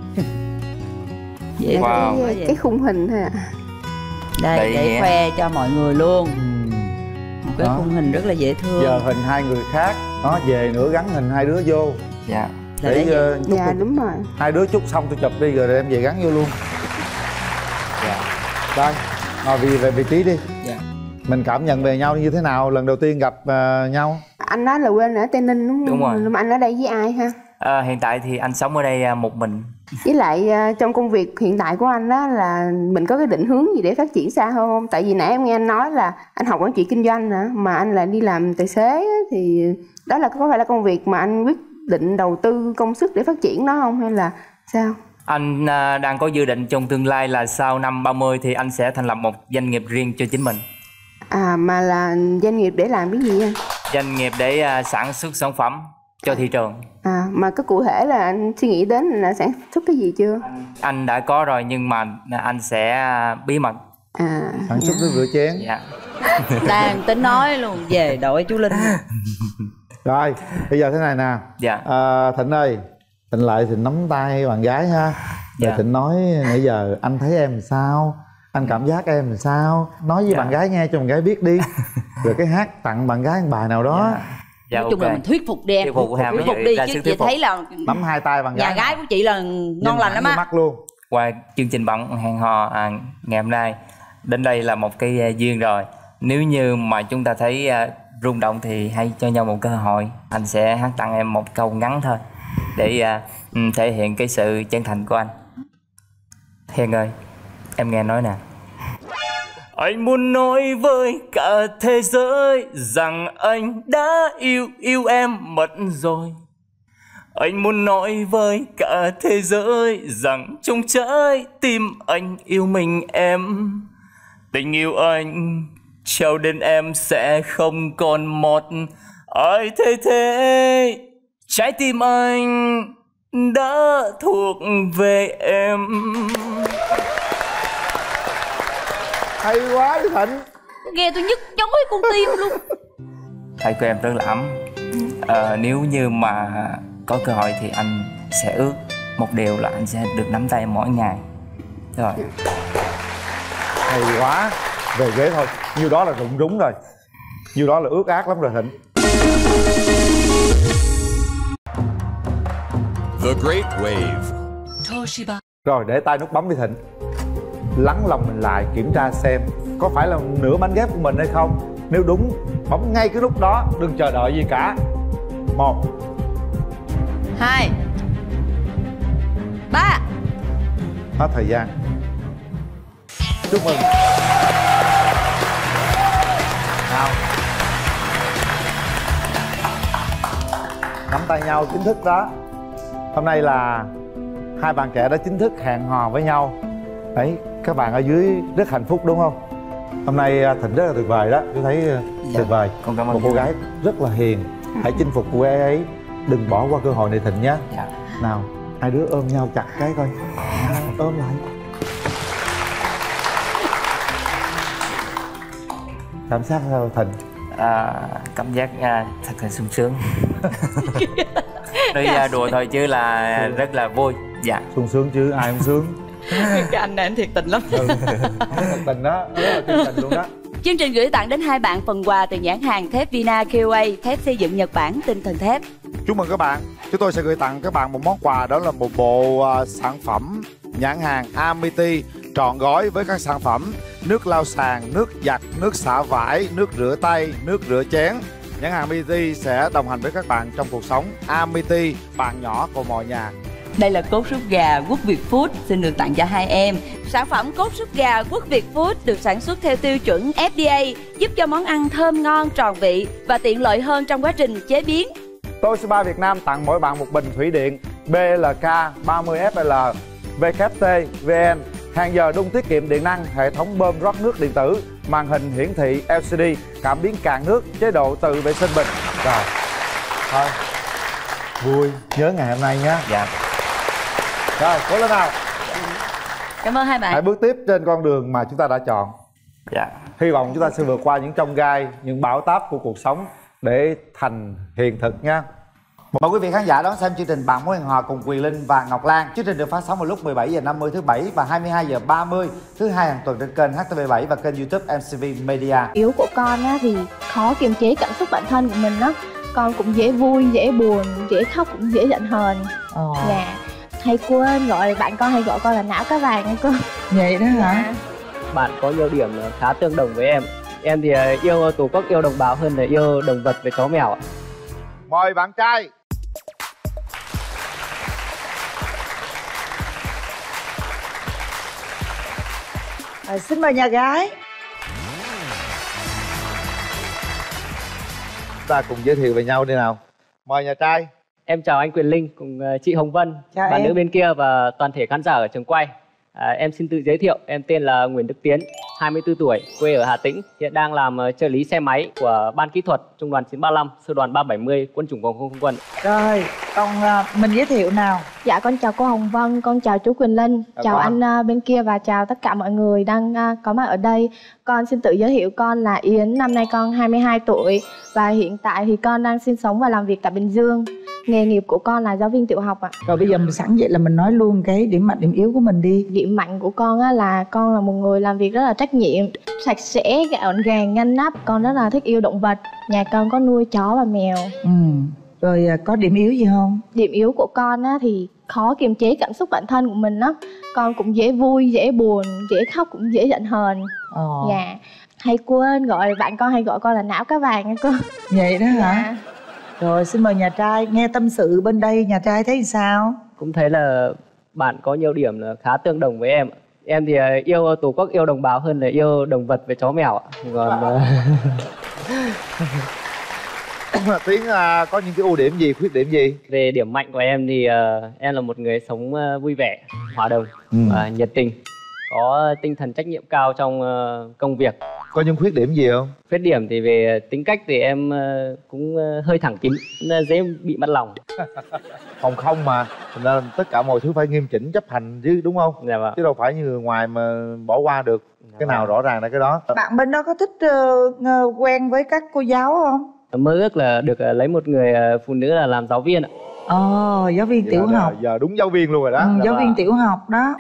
S7: Dạ, wow. cái, cái khung hình thôi ạ. À.
S2: Đây Đấy để nghe. khoe cho mọi người luôn. Một cái đó. Khung hình rất là dễ thương.
S4: Giờ hình hai người khác, nó về nữa gắn hình hai đứa vô.
S8: Dạ.
S4: Để, để uh,
S7: dạ đúng rồi.
S4: Hai đứa chúc xong tôi chụp đi rồi em về gắn vô luôn. Dạ. Đây, ngồi vì về vị trí đi. Dạ. Mình cảm nhận về nhau như thế nào lần đầu tiên gặp uh, nhau?
S7: Anh nói là quê ở Tây Ninh đúng không?
S8: Đúng rồi.
S7: Nhưng mà anh ở đây với ai ha?
S8: À, hiện tại thì anh sống ở đây một mình.
S7: Với lại uh, trong công việc hiện tại của anh đó là mình có cái định hướng gì để phát triển xa hơn không? Tại vì nãy em nghe anh nói là anh học quản trị kinh doanh nữa mà anh lại đi làm tài xế, thì đó là có phải là công việc mà anh quyết định đầu tư công sức để phát triển đó không hay là sao?
S8: Anh uh, đang có dự định trong tương lai là sau năm ba mươi thì anh sẽ thành lập một doanh nghiệp riêng cho chính mình.
S7: À mà là doanh nghiệp để làm cái gì anh?
S8: Doanh nghiệp để uh, sản xuất sản phẩm cho thị trường.
S7: À mà có cụ thể là anh suy nghĩ đến là sản xuất cái gì chưa?
S8: Anh đã có rồi nhưng mà anh sẽ bí mật.
S7: À
S4: sản xuất nước rửa chén.
S8: Dạ.
S2: Đang tính nói luôn về đội chú Linh.
S4: Rồi bây giờ thế này nè.
S8: Dạ.
S4: À, Thịnh ơi, Thịnh lại Thịnh nắm tay bạn gái ha. Rồi dạ. Thịnh nói nãy giờ anh thấy em sao, anh cảm giác em làm sao, nói với dạ. bạn gái nghe cho bạn gái biết đi. Rồi cái hát tặng bạn gái một bài nào đó. Dạ.
S8: Dạ,
S2: nói chung
S8: ok.
S2: là mình thuyết phục đi em.
S8: Thuyết phục ha,
S2: thuyết
S8: mấy
S2: phục
S8: chị
S2: đi
S8: ra
S2: chứ
S8: sức
S2: chị
S8: thuyết phục.
S2: thấy là
S4: Nắm hai tay bằng
S2: nhà
S4: gái
S2: gái của chị là ngon lành lắm á.
S4: mắt luôn.
S8: Qua chương trình Bạn Hẹn Hò à, ngày hôm nay đến đây là một cái uh, duyên rồi. Nếu như mà chúng ta thấy uh, rung động thì hãy cho nhau một cơ hội. Anh sẽ hát tặng em một câu ngắn thôi để uh, thể hiện cái sự chân thành của anh. Hiền ơi, em nghe nói nè. Anh muốn nói với cả thế giới rằng anh đã yêu yêu em mất rồi. Anh muốn nói với cả thế giới rằng trong trái tim anh yêu mình em. Tình yêu anh trao đến em sẽ không còn một ai thay thế. Trái tim anh đã thuộc về em.
S4: Hay quá Đức Thịnh.
S2: Nghe tôi nhức nhói con tim luôn.
S8: Tay của em rất là ấm. à, Nếu như mà có cơ hội thì anh sẽ ước một điều là anh sẽ được nắm tay em mỗi ngày. Rồi.
S4: Hay quá. Về ghế thôi, nhiêu đó là rụng rúng rồi, nhiêu đó là ướt át lắm rồi Thịnh.
S6: The Great Wave.
S2: Toshiba.
S4: Rồi để tay nút bấm đi Thịnh. Lắng lòng mình lại kiểm tra xem có phải là nửa mảnh ghép của mình hay không. Nếu đúng, bấm ngay cái nút đó, đừng chờ đợi gì cả. Một,
S2: hai, ba.
S4: hết thời gian. Chúc mừng. Nào, nắm tay nhau chính thức đó. Hôm nay là hai bạn trẻ đã chính thức hẹn hò với nhau. Đấy, các bạn ở dưới rất hạnh phúc đúng không? Hôm nay Thịnh rất là tuyệt vời đó, tôi thấy
S8: Dạ,
S4: tuyệt vời.
S8: con cảm ơn
S4: một cô
S8: chị.
S4: gái rất là hiền. Hãy chinh phục cô gái ấy, đừng bỏ qua cơ hội này Thịnh nhé.
S8: Dạ.
S4: Nào, hai đứa ôm nhau chặt cái coi. Nào, ôm lại. Cảm giác sao Thịnh?
S8: À, cảm giác à, thật là sung sướng. Nói à, đùa thôi chứ là rất là vui. Dạ.
S4: Sung sướng chứ, ai không sướng.
S2: Cái anh này anh thiệt tình lắm.
S4: Ừ. Thật tình đó, rất là chân tình luôn đó.
S2: Chương trình gửi tặng đến hai bạn phần quà từ nhãn hàng thép Vina Q A, thép xây dựng Nhật Bản tinh thần thép.
S4: Chúc mừng các bạn. Chúng tôi sẽ gửi tặng các bạn một món quà, đó là một bộ uh, sản phẩm nhãn hàng Amity trọn gói với các sản phẩm nước lau sàn, nước giặt, nước xả vải, nước rửa tay, nước rửa chén. Nhãn hàng Amity sẽ đồng hành với các bạn trong cuộc sống. Amity, bạn nhỏ của mọi nhà.
S2: Đây là cốt súp gà Quốc Việt Food xin được tặng cho hai em. Sản phẩm cốt súp gà Quốc Việt Food được sản xuất theo tiêu chuẩn F D A, giúp cho món ăn thơm ngon, tròn vị và tiện lợi hơn trong quá trình chế biến.
S4: Toshiba Việt Nam tặng mỗi bạn một bình thủy điện B L K ba mươi F L W T V N, hàng giờ đun tiết kiệm điện năng, hệ thống bơm rót nước điện tử, màn hình hiển thị L C D, cảm biến cạn nước, chế độ tự vệ sinh bình. Rồi, thôi, vui, nhớ ngày hôm nay nhé.
S8: Dạ.
S4: Rồi, cố lên nào.
S2: Cảm ơn hai bạn.
S4: Hãy bước tiếp trên con đường mà chúng ta đã chọn.
S8: Dạ.
S4: Hy vọng chúng ta sẽ vượt qua những chông gai, những bão táp của cuộc sống để thành hiện thực nha. Mời quý vị khán giả đón xem chương trình Bạn Muốn Hẹn Hò cùng Quyền Linh và Ngọc Lan. Chương trình được phát sóng vào lúc mười bảy giờ năm mươi thứ bảy và hai mươi hai giờ ba mươi thứ hai hàng tuần trên kênh H T V bảy và kênh YouTube M C V Media.
S11: Yếu của con á thì khó kiềm chế cảm xúc bản thân của mình lắm. Con cũng dễ vui, dễ buồn, dễ khóc, cũng dễ giận hờn.
S12: Ồ.
S11: Dạ. Hay quên, gọi bạn con hay gọi con là não cá vàng hay cô.
S12: Vậy đó hả?
S11: Dạ.
S13: Bạn có nhiều điểm khá tương đồng với em. Em thì yêu Tổ quốc, yêu đồng bào hơn là yêu động vật với chó mèo ạ.
S4: Mời bạn trai.
S12: À, xin mời nhà gái.
S4: Ta cùng giới thiệu về nhau đi nào. Mời nhà trai.
S13: Em chào anh Quyền Linh cùng chị Hồng Vân,
S12: chào
S13: bạn
S12: em.
S13: nữ bên kia và toàn thể khán giả ở trường quay. À, em xin tự giới thiệu, em tên là Nguyễn Đức Tiến, hai mươi tư tuổi, quê ở Hà Tĩnh, hiện đang làm trợ lý xe máy của ban kỹ thuật trung đoàn chín ba lăm, sư đoàn ba bảy mươi, quân chủng phòng không không quân.
S12: Rồi, còn à, mình giới thiệu nào.
S11: Dạ con chào cô Hồng Vân, con chào chú Quỳnh Linh,
S4: À,
S11: chào
S4: con.
S11: anh uh, bên kia và chào tất cả mọi người đang uh, có mặt ở đây. Con xin tự giới thiệu, con là Yến, năm nay con hai mươi hai tuổi và hiện tại thì con đang sinh sống và làm việc tại Bình Dương. Nghề nghiệp của con là giáo viên tiểu học ạ.
S12: Rồi bây giờ mình sẵn vậy là mình nói luôn cái điểm mạnh điểm yếu của mình đi.
S11: Điểm mạnh của con á, là con là một người làm việc rất là trách nhiệm, sạch sẽ, gọn gàng, ngăn nắp. Con rất là thích yêu động vật. Nhà con có nuôi chó và mèo.
S12: Ừ. Rồi à, có điểm yếu gì không?
S11: Điểm yếu của con á, thì khó kiềm chế cảm xúc bản thân của mình lắm. Con cũng dễ vui, dễ buồn, dễ khóc, cũng dễ giận hờn.
S12: Ờ.
S11: Dạ. Hay quên, gọi bạn con hay gọi con là não cá vàng nha cô.
S12: Vậy đó hả?
S11: Dạ.
S12: Rồi xin mời nhà trai nghe tâm sự bên đây, nhà trai thấy sao?
S13: Cũng thấy là bạn có nhiều điểm là khá tương đồng với em. Em thì yêu Tổ quốc, yêu đồng bào hơn là yêu động vật với chó mèo ạ. Còn
S4: Tiến à, có những cái ưu điểm gì, khuyết điểm gì?
S13: về điểm mạnh của em thì uh, em là một người sống uh, vui vẻ, hòa đồng
S4: Ừ.
S13: và nhiệt tình, có tinh thần trách nhiệm cao trong uh, công việc.
S4: Có những khuyết điểm gì không?
S13: Khuyết điểm thì về tính cách thì em uh, cũng uh, hơi thẳng tính, nên dễ bị mất lòng.
S4: Phòng không mà, thành ra tất cả mọi thứ phải nghiêm chỉnh chấp hành chứ, đúng không?
S13: Dạ vâng.
S4: Chứ đâu phải như người ngoài mà bỏ qua được. Cái nào rõ ràng là cái đó.
S12: Bạn bên đó có thích uh, quen với các cô giáo không?
S13: Mơ ước là được uh, lấy một người uh, phụ nữ là làm giáo viên ạ.
S12: Ồ, giáo viên
S4: Vậy
S12: tiểu
S4: là
S12: học.
S4: Giờ đúng giáo viên luôn rồi đó.
S12: Ừ,
S13: Dạ
S12: giáo
S13: vâng.
S12: viên tiểu học đó.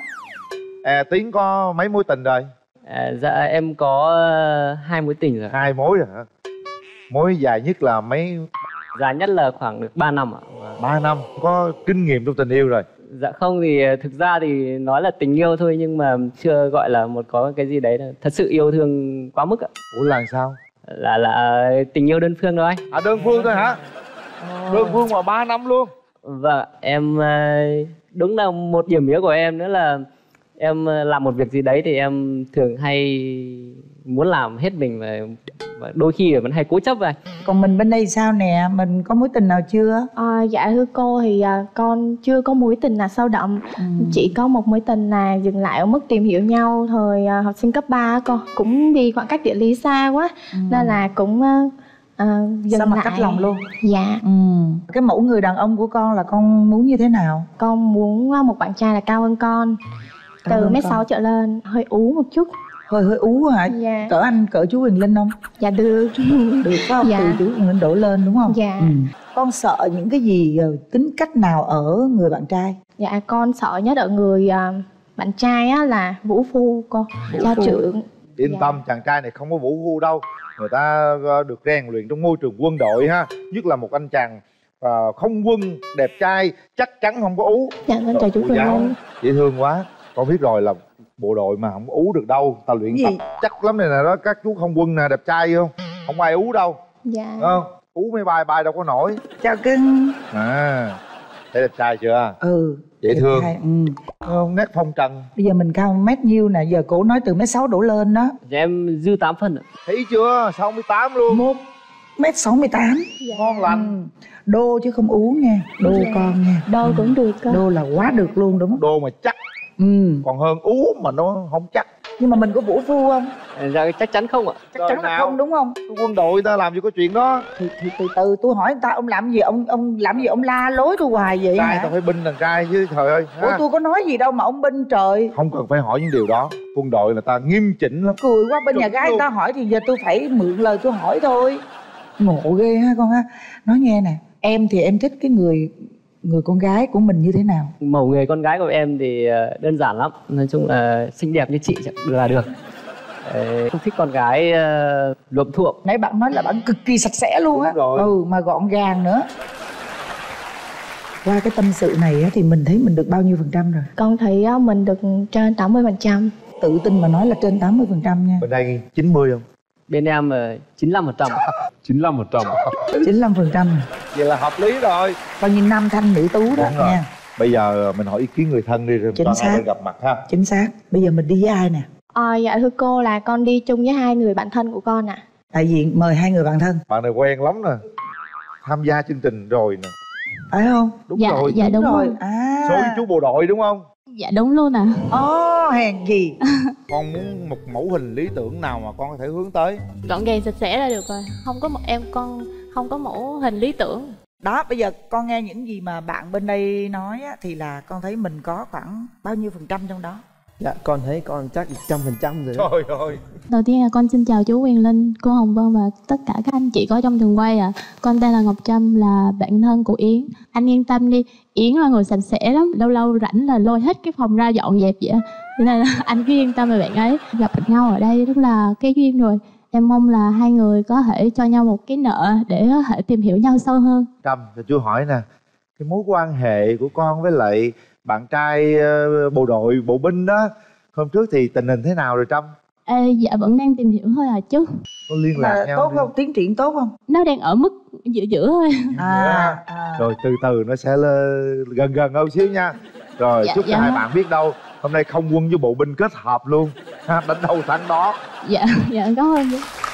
S4: À, Tiến có mấy mối tình rồi?
S13: À, dạ em có uh, hai mối tình rồi.
S4: Hai mối rồi hả? Mối dài nhất là mấy?
S13: Dài nhất là khoảng được ba năm ạ.
S4: Ba năm. Có kinh nghiệm trong tình yêu rồi?
S13: Dạ không, thì thực ra thì nói là tình yêu thôi, nhưng mà chưa gọi là một có cái gì đấy là thật sự yêu thương quá mức ạ.
S4: Ủa là sao?
S13: Là là tình yêu đơn phương thôi anh.
S4: À, đơn phương thôi hả? Đơn phương mà ba năm luôn?
S13: Vâng, em uh, đúng là một điểm yếu của em nữa là em uh, làm một việc gì đấy thì em thường hay muốn làm hết mình, và, và đôi khi vẫn hay cố chấp vậy.
S12: Còn mình bên đây sao nè, mình có mối tình nào chưa?
S11: À, dạ thưa cô thì à, con chưa có mối tình nào sâu đậm.
S12: Ừ.
S11: Chỉ có một mối tình là dừng lại ở mức tìm hiểu nhau thời à, học sinh cấp ba á cô. Cũng vì khoảng cách địa lý xa quá
S12: Ừ.
S11: nên là cũng à, à, dừng
S12: Sao mà
S11: lại.
S12: cách lòng luôn?
S11: Dạ.
S12: Ừ. Cái mẫu người đàn ông của con là con muốn như thế nào?
S11: Con muốn à, một bạn trai là cao hơn con,
S12: Cao
S11: từ
S12: hơn
S11: mét
S12: con.
S11: sáu trở lên, hơi ú một chút.
S12: Hơi hơi ú hả?
S11: Dạ.
S12: Cỡ anh, cỡ chú Huyền Linh không?
S11: Dạ được.
S12: Được phải không?
S11: Dạ.
S12: Từ chú Huyền Linh đổ lên đúng không?
S11: Dạ.
S12: Ừ. Con sợ những cái gì, ờ, tính cách nào ở người bạn trai?
S11: Dạ con sợ nhất ở người à, bạn trai á là vũ phu cô, gia
S12: phu.
S11: trưởng.
S4: Yên
S11: Dạ.
S4: tâm, chàng trai này không có vũ phu đâu. Người ta ờ, được rèn luyện trong môi trường quân đội ha. Nhất là một anh chàng ờ, không quân, đẹp trai, chắc chắn không có ú.
S11: Dạ con chào chú
S4: Cô
S11: Quỳnh
S4: giáo
S11: Linh.
S4: dễ thương quá. Con biết rồi là bộ đội mà không có ú được đâu. Ta luyện
S12: Gì?
S4: tập chắc lắm này nè đó. Các chú không quân nè, đẹp trai không? Không ai ú đâu.
S11: Dạ.
S4: Không? Ú mấy bài bài đâu có nổi.
S12: Chào cưng.
S4: À, thấy đẹp trai chưa?
S12: Ừ.
S4: Dễ
S12: đẹp
S4: thương.
S12: trai, Ừ.
S4: Không, nét phong trần.
S12: Bây giờ mình cao mét nhiêu nè, giờ cổ nói từ mét sáu đổ lên đó.
S13: Dạ em dư tám phân ạ.
S4: Thấy chưa? sáu mươi tám luôn.
S12: Một mét sáu mươi tám.
S11: Dạ.
S4: Ngon lành.
S12: Đô chứ không ú nha. Đô
S11: Dạ.
S12: con nha.
S11: Đôi cũng được cơ.
S12: Đô là quá được luôn đúng không?
S4: Đô mà chắc.
S12: Ừ.
S4: Còn hơn ú mà nó không chắc.
S12: Nhưng mà mình có vũ phu không?
S13: Dạ chắc chắn không ạ.
S12: Chắc
S4: Rồi
S12: chắn là
S4: nào?
S12: không đúng không?
S4: Quân đội ta làm gì có chuyện đó.
S12: Thì, thì từ từ tôi hỏi người ta, ông làm gì, ông ông làm gì ông la lối tôi hoài vậy
S4: Trai
S12: hả?
S4: ta phải binh đàn trai chứ trời ơi.
S12: Ủa
S4: Ha?
S12: tôi có nói gì đâu mà ông binh trời.
S4: Không cần phải hỏi những điều đó. Quân đội là ta nghiêm chỉnh lắm.
S12: Cười quá, bên nhà
S4: Đúng
S12: gái người
S4: luôn.
S12: ta hỏi thì giờ tôi phải mượn lời tôi hỏi thôi. Ngộ ghê ha con ha. Nói nghe nè, em thì em thích cái người người con gái của mình như thế nào?
S13: Mẫu người con gái của em thì ờ, đơn giản lắm. Nói chung là xinh đẹp như chị chẳng là được. Ờ, không thích con gái uh, luộm thuộm.
S12: Nãy bạn nói là bạn cực kỳ sạch sẽ luôn á.
S4: Đúng rồi.
S12: Ừ, mà gọn gàng nữa. Qua cái tâm sự này á, thì mình thấy mình được bao nhiêu phần trăm rồi?
S11: Con thấy á, mình được trên tám mươi phần trăm.
S12: Tự tin mà nói là trên tám mươi phần trăm nha.
S4: Bên đây chín mươi không?
S13: Bên em uh, chín mươi lăm phần trăm.
S6: chín mươi lăm phần trăm.
S12: chín mươi lăm phần trăm.
S4: Vậy là hợp lý rồi.
S12: Coi như nam thanh nữ tú đó
S4: Đúng rồi.
S12: nha.
S4: Bây giờ mình hỏi ý kiến người thân đi rồi
S12: Chính
S4: toàn
S12: xác.
S4: hai bên gặp mặt ha.
S12: Chính xác. Bây giờ mình đi với ai nè?
S11: À, dạ thưa cô là con đi chung với hai người bạn thân của con ạ.
S12: Đại diện mời hai người bạn thân.
S4: Bạn này quen lắm nè. Tham gia chương trình rồi nè.
S12: Phải không?
S4: Đúng
S11: Dạ,
S4: rồi.
S11: dạ đúng
S12: rồi.
S11: rồi.
S12: À.
S4: Số với chú bộ đội đúng không?
S11: Dạ đúng luôn ạ.
S12: Ồ, hèn gì.
S4: Con muốn một mẫu hình lý tưởng nào mà con có thể hướng tới?
S14: Gọn gàng sạch sẽ là được rồi. Không có một em con không có mẫu hình lý tưởng.
S12: Đó, bây giờ con nghe những gì mà bạn bên đây nói á, thì là con thấy mình có khoảng bao nhiêu phần trăm trong đó?
S14: Dạ con thấy con chắc một trăm phần trăm rồi đó.
S4: Trời ơi.
S15: Đầu tiên là con xin chào chú Quyền Linh, cô Hồng Vân và tất cả các anh chị có trong trường quay ạ. À. Con tên là Ngọc Trâm, là bạn thân của Yến. Anh yên tâm đi, Yến là người sạch sẽ lắm, lâu lâu rảnh là lôi hết cái phòng ra dọn dẹp vậy. Cho nên là anh cứ yên tâm về bạn ấy. Gặp nhau ở đây rất là cái duyên rồi. Em mong là hai người có thể cho nhau một cái nợ để có thể tìm hiểu nhau sâu hơn.
S4: Trâm, cho chú hỏi nè, cái mối quan hệ của con với lại bạn trai uh, bộ đội, bộ binh đó, hôm trước thì tình hình thế nào rồi Trâm?
S15: Ê, dạ vẫn đang tìm hiểu thôi à chứ.
S4: Có liên lạc
S12: Mà
S4: nhau
S12: tốt
S4: đi.
S12: không? Tiến triển tốt không?
S15: Nó đang ở mức giữa giữa thôi.
S12: À, à.
S4: Rồi từ từ nó sẽ lên gần gần hơn xíu nha. Rồi
S15: Dạ,
S4: chúc cho
S15: dạ.
S4: hai bạn biết đâu hôm nay không quân với bộ binh kết hợp luôn ha, đánh đâu thắng đó.
S15: Dạ, dạ cảm ơn.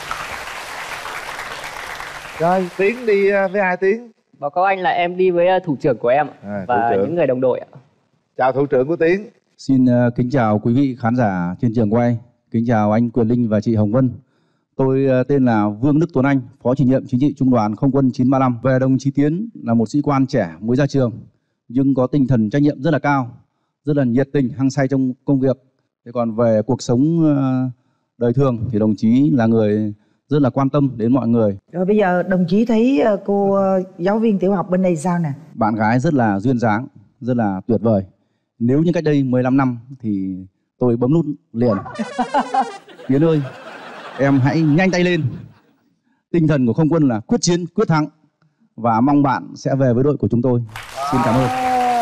S4: Rồi Tiến đi uh, với ai Tiến?
S13: Báo cáo anh là em đi với uh, thủ trưởng của em
S4: À,
S13: và
S4: thủ trưởng.
S13: những người đồng đội ạ.
S4: Chào thủ trưởng của Tiến.
S16: Xin uh, kính chào quý vị khán giả trên trường quay. Kính chào anh Quyền Linh và chị Hồng Vân. Tôi uh, tên là Vương Đức Tuấn Anh, Phó Chủ nhiệm Chính trị Trung đoàn Không quân chín ba lăm. Về đồng chí Tiến là một sĩ quan trẻ mới ra trường, nhưng có tinh thần trách nhiệm rất là cao, rất là nhiệt tình, hăng say trong công việc. Thế còn về cuộc sống uh, đời thường thì đồng chí là người rất là quan tâm đến mọi người.
S12: Rồi bây giờ đồng chí thấy uh, cô uh, giáo viên tiểu học bên đây sao nè?
S16: Bạn gái rất là duyên dáng, rất là tuyệt vời. Nếu như cách đây mười lăm năm thì tôi bấm nút liền. Yến ơi, em hãy nhanh tay lên. Tinh thần của không quân là quyết chiến, quyết thắng. Và mong bạn sẽ về với đội của chúng tôi. Xin cảm ơn.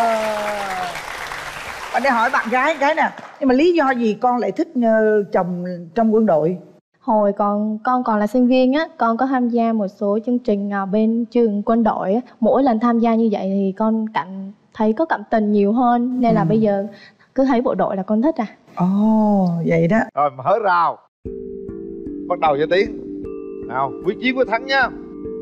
S12: Bạn để hỏi bạn gái cái nè, nhưng mà lý do gì con lại thích uh, chồng trong quân đội?
S11: Hồi còn con còn là sinh viên á, con có tham gia một số chương trình ở bên trường quân đội á. Mỗi lần tham gia như vậy thì con cảm thấy có cảm tình nhiều hơn, nên là
S12: Ừ.
S11: bây giờ cứ thấy bộ đội là con thích à.
S12: Ồ, oh, vậy đó.
S4: Rồi mở rào. Bắt đầu cho Tiến. Nào, quyết chiến quyết thắng nha.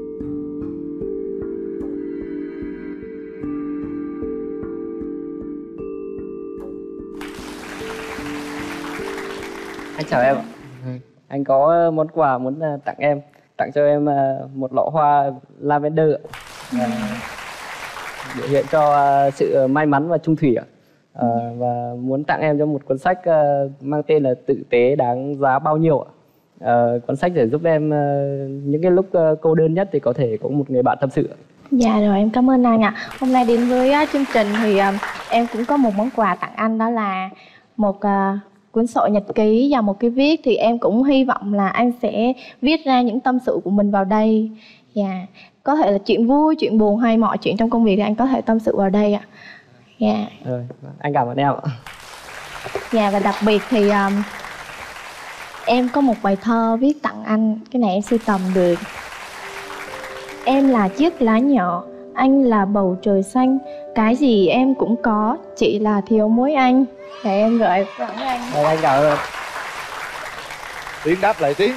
S13: Anh chào em ạ. Anh có món quà muốn uh, tặng em, tặng cho em uh, một lọ hoa lavender ạ. Uh, biểu hiện cho uh, sự may mắn và trung thủy ạ. Uh, và muốn tặng em cho một cuốn sách uh, mang tên là Tử tế đáng giá bao nhiêu ạ. Uh, cuốn sách để giúp em uh, những cái lúc uh, cô đơn nhất thì có thể có một người bạn tâm sự ạ.
S11: Dạ rồi, em cảm ơn anh ạ. Hôm nay đến với uh, chương trình thì uh, em cũng có một món quà tặng anh, đó là một uh, cuốn sổ nhật ký và một cái viết. Thì em cũng hy vọng là anh sẽ viết ra những tâm sự của mình vào đây. Dạ, có thể là chuyện vui, chuyện buồn hay mọi chuyện trong công việc thì anh có thể tâm sự vào đây ạ. Dạ.
S13: Rồi, anh cảm ơn em ạ.
S11: Dạ, và đặc biệt thì um, em có một bài thơ viết tặng anh. Cái này em sưu tầm được. Em là chiếc lá nhỏ, anh là bầu trời xanh. Cái gì em cũng có, chỉ là thiếu mỗi anh. Để em gửi tặng anh.
S13: Rồi, anh cảm ơn.
S4: Tiến đáp lại Tiến.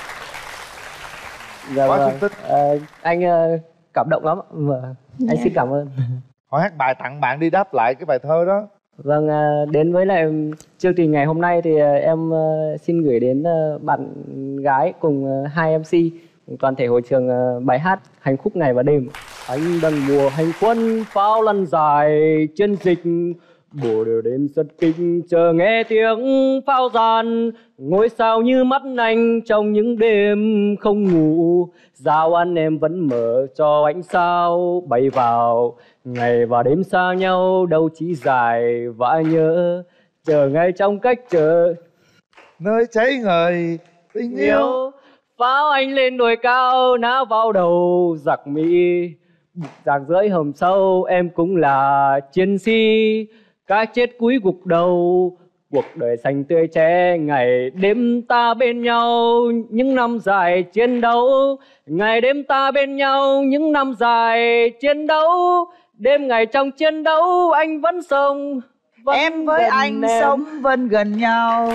S13: Dạ,
S4: Quá
S13: vâng.
S4: xúc tích.
S13: Ờ, anh uh, cảm động lắm. Vâng. Anh
S11: Dạ.
S13: xin cảm ơn.
S4: Hỏi hát bài tặng bạn đi, đáp lại cái bài thơ đó.
S13: Vâng, à, đến với lại chương trình ngày hôm nay thì à, em à, xin gửi đến à, bạn gái cùng à, hai em xê cùng toàn thể hội trường à, bài hát Hành khúc ngày và đêm. Anh đang mùa hành quân pháo lăn dài chiến dịch, bộ đều đêm rất kinh chờ nghe tiếng pháo giàn. Ngôi sao như mắt anh trong những đêm không ngủ, giao anh em vẫn mở cho ánh sao bay vào. Ngày và đêm xa nhau đâu chỉ dài và nhớ, chờ ngay trong cách chờ
S4: nơi cháy ngời tình yêu.
S13: yêu. Pháo anh lên đồi cao nã vào đầu giặc Mỹ, giặc dưới hầm sâu em cũng là chiến sĩ. Cái chết cuối gục đầu, cuộc đời xanh tươi trẻ. Ngày đêm ta bên nhau những năm dài chiến đấu, ngày đêm ta bên nhau những năm dài chiến đấu. Đêm ngày trong chiến đấu anh vẫn sống, vẫn
S12: Em với
S13: gần
S12: anh
S13: em.
S12: sống bên gần nhau.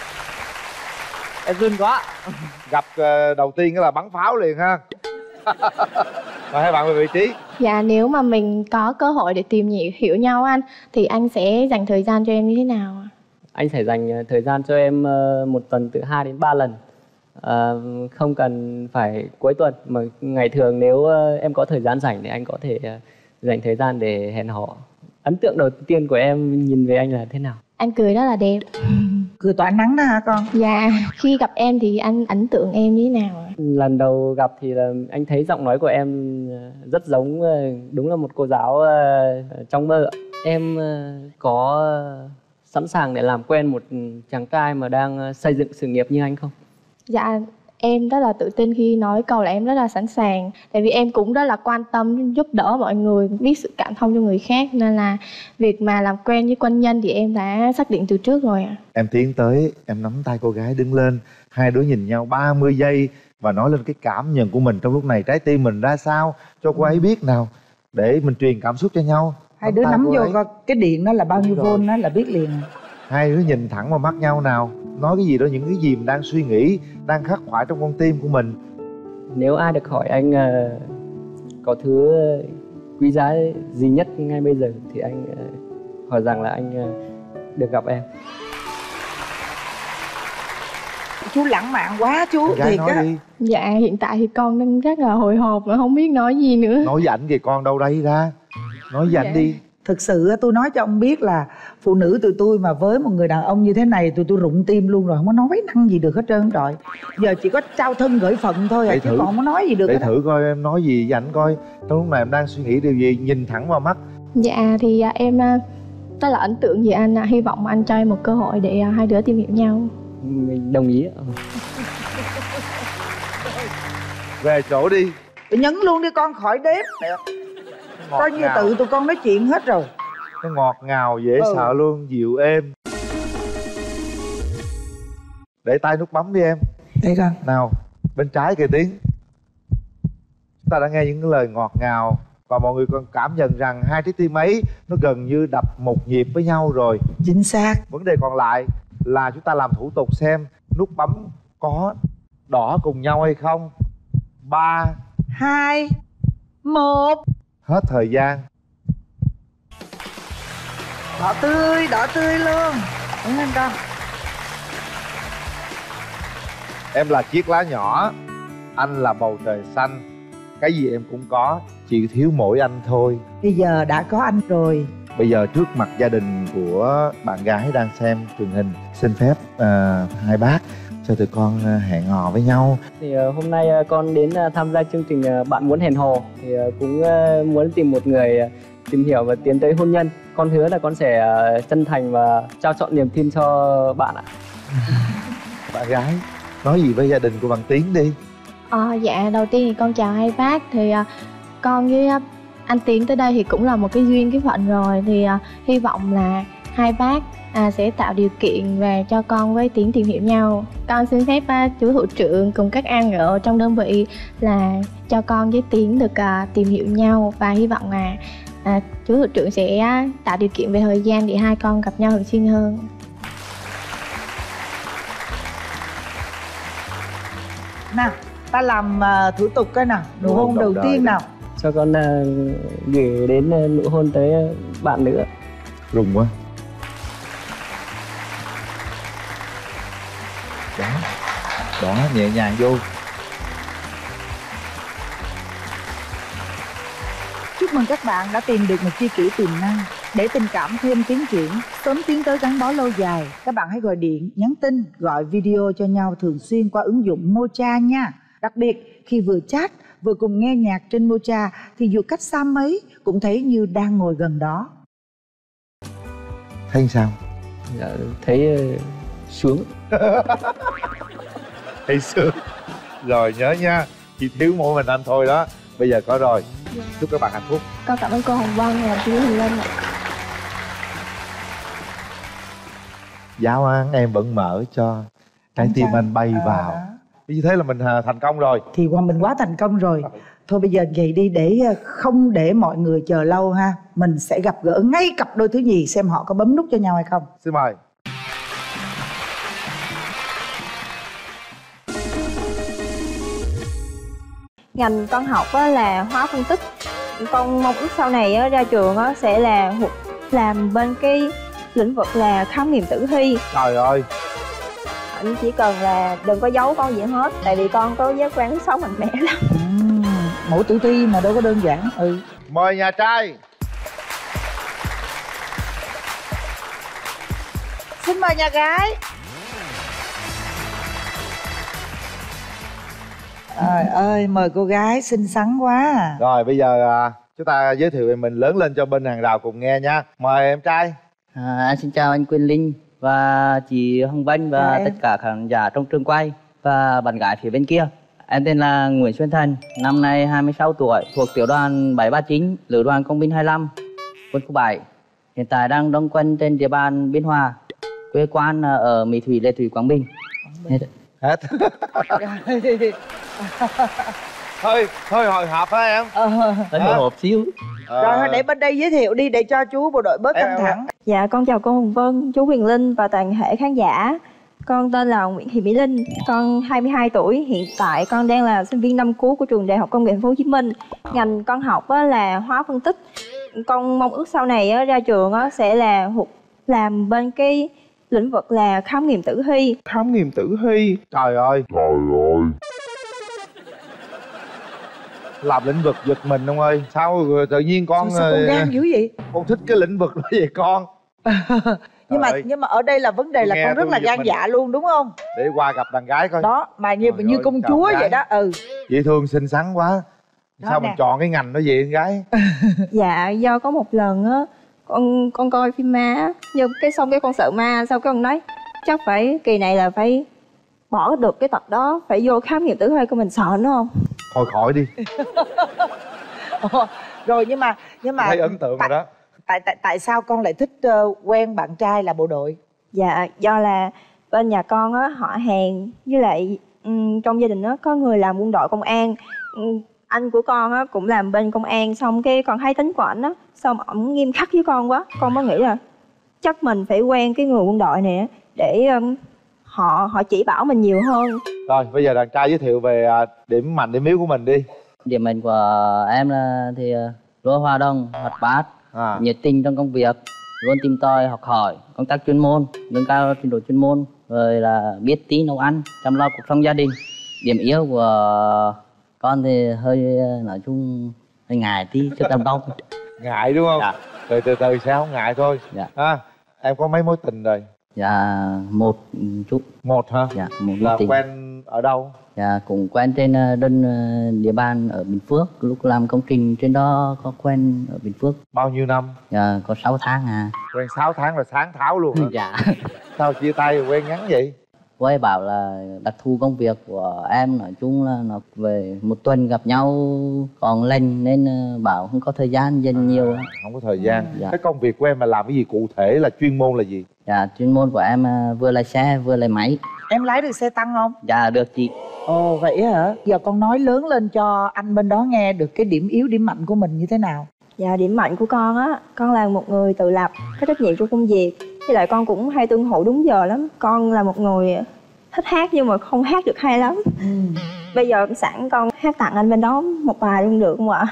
S13: Em run quá.
S4: Gặp uh, đầu tiên là bắn pháo liền ha. Mời hai bạn về vị trí.
S11: Dạ, nếu mà mình có cơ hội để tìm hiểu, hiểu nhau anh, thì anh sẽ dành thời gian cho em như thế nào ạ?
S13: Anh sẽ dành thời gian cho em một tuần từ hai đến ba lần. À, không cần phải cuối tuần mà ngày thường nếu uh, em có thời gian rảnh thì anh có thể uh, dành thời gian để hẹn hò. Ấn tượng đầu tiên của em nhìn về anh là thế nào?
S11: Anh cười rất là đẹp.
S12: Cười tỏa nắng đó hả con?
S11: Dạ, khi gặp em thì anh ấn tượng em như thế nào?
S13: Lần đầu gặp thì là anh thấy giọng nói của em rất giống, đúng là một cô giáo uh, trong mơ. Em uh, có sẵn sàng để làm quen một chàng trai mà đang xây dựng sự nghiệp như anh không?
S11: Dạ, em rất là tự tin khi nói câu là em rất là sẵn sàng. Tại vì em cũng rất là quan tâm, giúp đỡ mọi người, biết sự cảm thông cho người khác. Nên là việc mà làm quen với quân nhân thì em đã xác định từ trước rồi ạ.
S4: Em tiến tới, em nắm tay cô gái đứng lên. Hai đứa nhìn nhau ba mươi giây và nói lên cái cảm nhận của mình trong lúc này. Trái tim mình ra sao cho cô ấy biết nào, để mình truyền cảm xúc cho nhau.
S12: Hai đứa nắm vô coi cái điện đó là bao nhiêu volt đó là biết liền.
S4: Hai đứa nhìn thẳng vào mắt nhau nào, nói cái gì đó, những cái gì mình đang suy nghĩ, đang khắc khoải trong con tim của mình.
S13: Nếu ai được hỏi anh uh, có thứ quý giá gì nhất ngay bây giờ thì anh uh, hỏi rằng là anh uh, được gặp em.
S12: Chú lãng mạn quá chú.
S4: Gái nói đi.
S11: Dạ, hiện tại thì con đang rất là hồi hộp mà không biết nói gì nữa.
S4: Nói với ảnh kìa con, đâu đây ra. Nói với ảnh
S11: Dạ.
S4: đi.
S12: Thực sự tôi nói cho ông biết là phụ nữ tụi tôi mà với một người đàn ông như thế này tụi tôi rụng tim luôn rồi, không có nói năng gì được hết trơn trời. Giờ chỉ có trao thân gửi phận thôi à, chứ còn không có nói gì được.
S4: Để
S12: hết
S4: thử coi em nói gì với ảnh coi. Trong lúc này em đang suy nghĩ điều gì, nhìn thẳng vào mắt.
S11: Dạ thì à, em à, rất là ấn tượng về anh, à, hy vọng anh cho em một cơ hội để à, hai đứa tìm hiểu nhau.
S13: Mình đồng ý.
S4: Về chỗ đi.
S12: Tôi nhấn luôn đi con, khỏi đếm. Coi như
S4: ngào.
S12: tự tụi con nói chuyện hết rồi.
S4: Nó ngọt ngào, dễ
S12: Ừ.
S4: sợ luôn, dịu êm. Để tay nút bấm đi em.
S12: Đây con.
S4: Nào, bên trái kìa Tiến. Chúng ta đã nghe những lời ngọt ngào và mọi người còn cảm nhận rằng hai trái tim ấy nó gần như đập một nhịp với nhau rồi.
S12: Chính xác.
S4: Vấn đề còn lại là chúng ta làm thủ tục xem nút bấm có đỏ cùng nhau hay không. Ba,
S12: hai, một.
S4: Hết thời gian.
S12: Đỏ tươi, đỏ tươi luôn. Đúng không con?
S4: Em là chiếc lá nhỏ, anh là bầu trời xanh. Cái gì em cũng có, chỉ thiếu mỗi anh thôi.
S12: Bây giờ đã có anh rồi.
S4: Bây giờ trước mặt gia đình của bạn gái đang xem truyền hình, xin phép uh, hai bác cho tụi con uh, hẹn hò với nhau.
S13: Thì uh, hôm nay uh, con đến uh, tham gia chương trình uh, Bạn Muốn Hẹn Hò. Thì uh, cũng uh, muốn tìm một người uh, tìm hiểu và tiến tới hôn nhân. Con hứa là con sẽ uh, chân thành và trao trọn niềm tin cho bạn ạ.
S4: Bạn gái nói gì với gia đình của bạn Tiến đi.
S11: À, dạ, đầu tiên thì con chào hai bác. Thì à, con với à, anh Tiến tới đây thì cũng là một cái duyên cái phận rồi. Thì à, hy vọng là hai bác à, sẽ tạo điều kiện về cho con với Tiến tìm hiểu nhau. Con xin phép à, chú thủ trưởng cùng các an ở trong đơn vị là cho con với Tiến được à, tìm hiểu nhau. Và hy vọng là à, chú thủ trưởng sẽ à, tạo điều kiện về thời gian để hai con gặp nhau thường xuyên hơn.
S12: Nào, ta làm uh, thủ tục coi nào. Nụ hôn đầu tiên nào.
S13: Cho con uh, gửi đến uh, nụ hôn tới uh, bạn nữa.
S4: Rùng quá. Đó, đó, nhẹ nhàng vô.
S12: Chúc mừng các bạn đã tìm được một tri kỷ tiềm năng. Để tình cảm thêm tiến triển, sớm tiến tới gắn bó lâu dài, các bạn hãy gọi điện, nhắn tin, gọi video cho nhau thường xuyên qua ứng dụng Mocha nha. Đặc biệt, khi vừa chat, vừa cùng nghe nhạc trên Mocha thì dù cách xa mấy cũng thấy như đang ngồi gần đó.
S4: Thấy sao?
S13: Dạ, thấy uh, sướng.
S4: Thấy sướng. Rồi nhớ nha, chỉ thiếu mỗi mình anh thôi đó. Bây giờ có rồi. Chúc các bạn hạnh phúc.
S11: Con cảm ơn cô Hồng Vân và chú Huỳnh Linh ạ.
S4: Giáo án em vẫn mở cho trái tim anh bay vào. Như thế là mình thành công rồi.
S12: Thì qua mình quá thành công rồi. Thôi bây giờ vậy đi, để không để mọi người chờ lâu ha, mình sẽ gặp gỡ ngay cặp đôi thứ nhì xem họ có bấm nút cho nhau hay không.
S4: Xin mời.
S17: Ngành con học là hóa phân tích. Con mong ước sau này ra trường sẽ là làm bên cái lĩnh vực là khám nghiệm tử thi.
S4: Trời ơi,
S17: anh chỉ cần là đừng có giấu con gì hết, tại vì con có giác quan sống mạnh mẽ lắm.
S12: Uhm, mẫu tử thi mà đâu có đơn giản. Ừ.
S4: Mời nhà trai.
S12: Xin mời nhà gái. Trời ơi, mời cô gái xinh xắn quá à.
S4: Rồi bây giờ à, chúng ta giới thiệu về mình lớn lên cho bên hàng rào cùng nghe nha. Mời em trai.
S18: À, anh xin chào anh Quyền Linh và chị Hồng Vân và
S12: Chào em.
S18: tất cả khán giả trong trường quay và bạn gái phía bên kia. Em tên là Nguyễn Xuân Thành, năm nay hai mươi sáu tuổi, thuộc tiểu đoàn bảy ba chín, lữ đoàn công binh hai lăm, quân khu bảy. Hiện tại đang đóng quân trên địa bàn Biên Hòa, quê quán ở Mỹ Thủy, Lệ Thủy, Quảng Bình.
S4: Hết. Thôi, thôi hồi hộp hả em?
S12: Ờ.
S18: Hơi hồi hộp xíu.
S12: Rồi thôi để bên đây giới thiệu đi để cho chú bộ đội bớt căng thẳng.
S17: Dạ con chào cô Hồng Vân, chú Quyền Linh và toàn thể khán giả. Con tên là Nguyễn Thị Mỹ Linh, con hai mươi hai tuổi, hiện tại con đang là sinh viên năm cuối của trường Đại học Công nghệ Thành phố Hồ Chí Minh. Ngành con học á, là hóa phân tích. Con mong ước sau này á, ra trường á, sẽ là làm bên cái lĩnh vực là khám nghiệm tử thi.
S4: Khám nghiệm tử thi. Trời ơi.
S5: Trời ơi.
S4: Làm lĩnh vực giật mình ông ơi. Sao tự nhiên con
S12: Sao, sao con gan dữ vậy?
S4: Con thích cái lĩnh vực đó vậy con?
S12: Nhưng mà
S4: ơi.
S12: nhưng mà ở đây là vấn đề là
S4: Tôi
S12: con
S4: nghe
S12: rất là
S4: tôi giật
S12: gan
S4: mình.
S12: dạ luôn đúng không?
S4: Để qua gặp đàn gái coi.
S12: Đó mà như
S4: Trời
S12: như
S4: ơi,
S12: công
S4: chào
S12: chúa
S4: gái.
S12: vậy đó. Ừ.
S4: Dễ thương xinh xắn quá.
S12: Đó
S4: Sao
S12: nè.
S4: mình chọn cái ngành đó vậy con gái?
S17: Dạ do có một lần á con con coi phim ma á, nhưng cái xong cái con sợ ma, sau cái con nói chắc phải kỳ này là phải bỏ được cái tập đó, phải vô khám nghiệm tử thi của mình, sợ nữa không?
S4: Thôi khỏi đi.
S12: Ồ, rồi nhưng mà nhưng mà
S4: Thấy ấn tượng rồi đó.
S12: tại tại tại sao con lại thích uh, quen bạn trai là bộ đội?
S17: Dạ do là bên nhà con á họ hàng với lại um, trong gia đình á có người làm quân đội công an. Um, anh của con á cũng làm bên công an, xong cái con thấy tính của ảnh á, xong ổng nghiêm khắc với con quá, con mới nghĩ là chắc mình phải quen cái người quân đội này á, để um, họ họ chỉ bảo mình nhiều hơn.
S4: Rồi bây giờ đàn trai giới thiệu về à, điểm mạnh điểm yếu của mình đi.
S18: Điểm mạnh của em là thì luôn hòa đồng, hoạt bát,
S4: à.
S18: nhiệt tình trong công việc, luôn tìm tòi học hỏi, công tác chuyên môn, nâng cao trình độ chuyên môn, rồi là biết tí nấu ăn, chăm lo cuộc sống gia đình. Điểm yếu của con thì hơi nói chung hơi ngại tí, chưa đám đông.
S4: Ngại đúng không?
S18: Dạ.
S4: Từ từ từ sao không ngại thôi.
S18: Dạ.
S4: À, em có mấy mối tình rồi?
S18: Dạ một chút.
S4: Một hả?
S18: Dạ một
S4: Là
S18: mối tình.
S4: quen ở đâu?
S18: Dạ cũng quen trên đơn địa bàn ở Bình Phước, lúc làm công trình trên đó có quen ở Bình Phước.
S4: Bao nhiêu năm?
S18: Dạ có sáu tháng à.
S4: Quen sáu tháng là sáng tháo luôn hả?
S18: Dạ.
S4: Sao chia tay rồi quen ngắn vậy?
S18: Cô ấy bảo là đặc thù công việc của em nói chung là nó về một tuần gặp nhau còn lần, nên bảo không có thời gian dành nhiều.
S4: Không có thời gian.
S18: Dạ.
S4: Cái công việc của em là làm cái gì cụ thể, là chuyên môn là gì?
S18: Dạ chuyên môn của em vừa lái xe vừa lái máy.
S12: Em lái được xe tăng không?
S18: Dạ được chị.
S12: Ồ vậy hả? Giờ con nói lớn lên cho anh bên đó nghe được cái điểm yếu điểm mạnh của mình như thế nào.
S17: Dạ điểm mạnh của con á, con là một người tự lập, có trách nhiệm trong công việc, với lại con cũng hay tuân thủ đúng giờ lắm. Con là một người thích hát nhưng mà không hát được hay lắm.
S12: Ừ.
S17: Bây giờ sẵn con hát tặng anh bên đó một bài luôn được không ạ?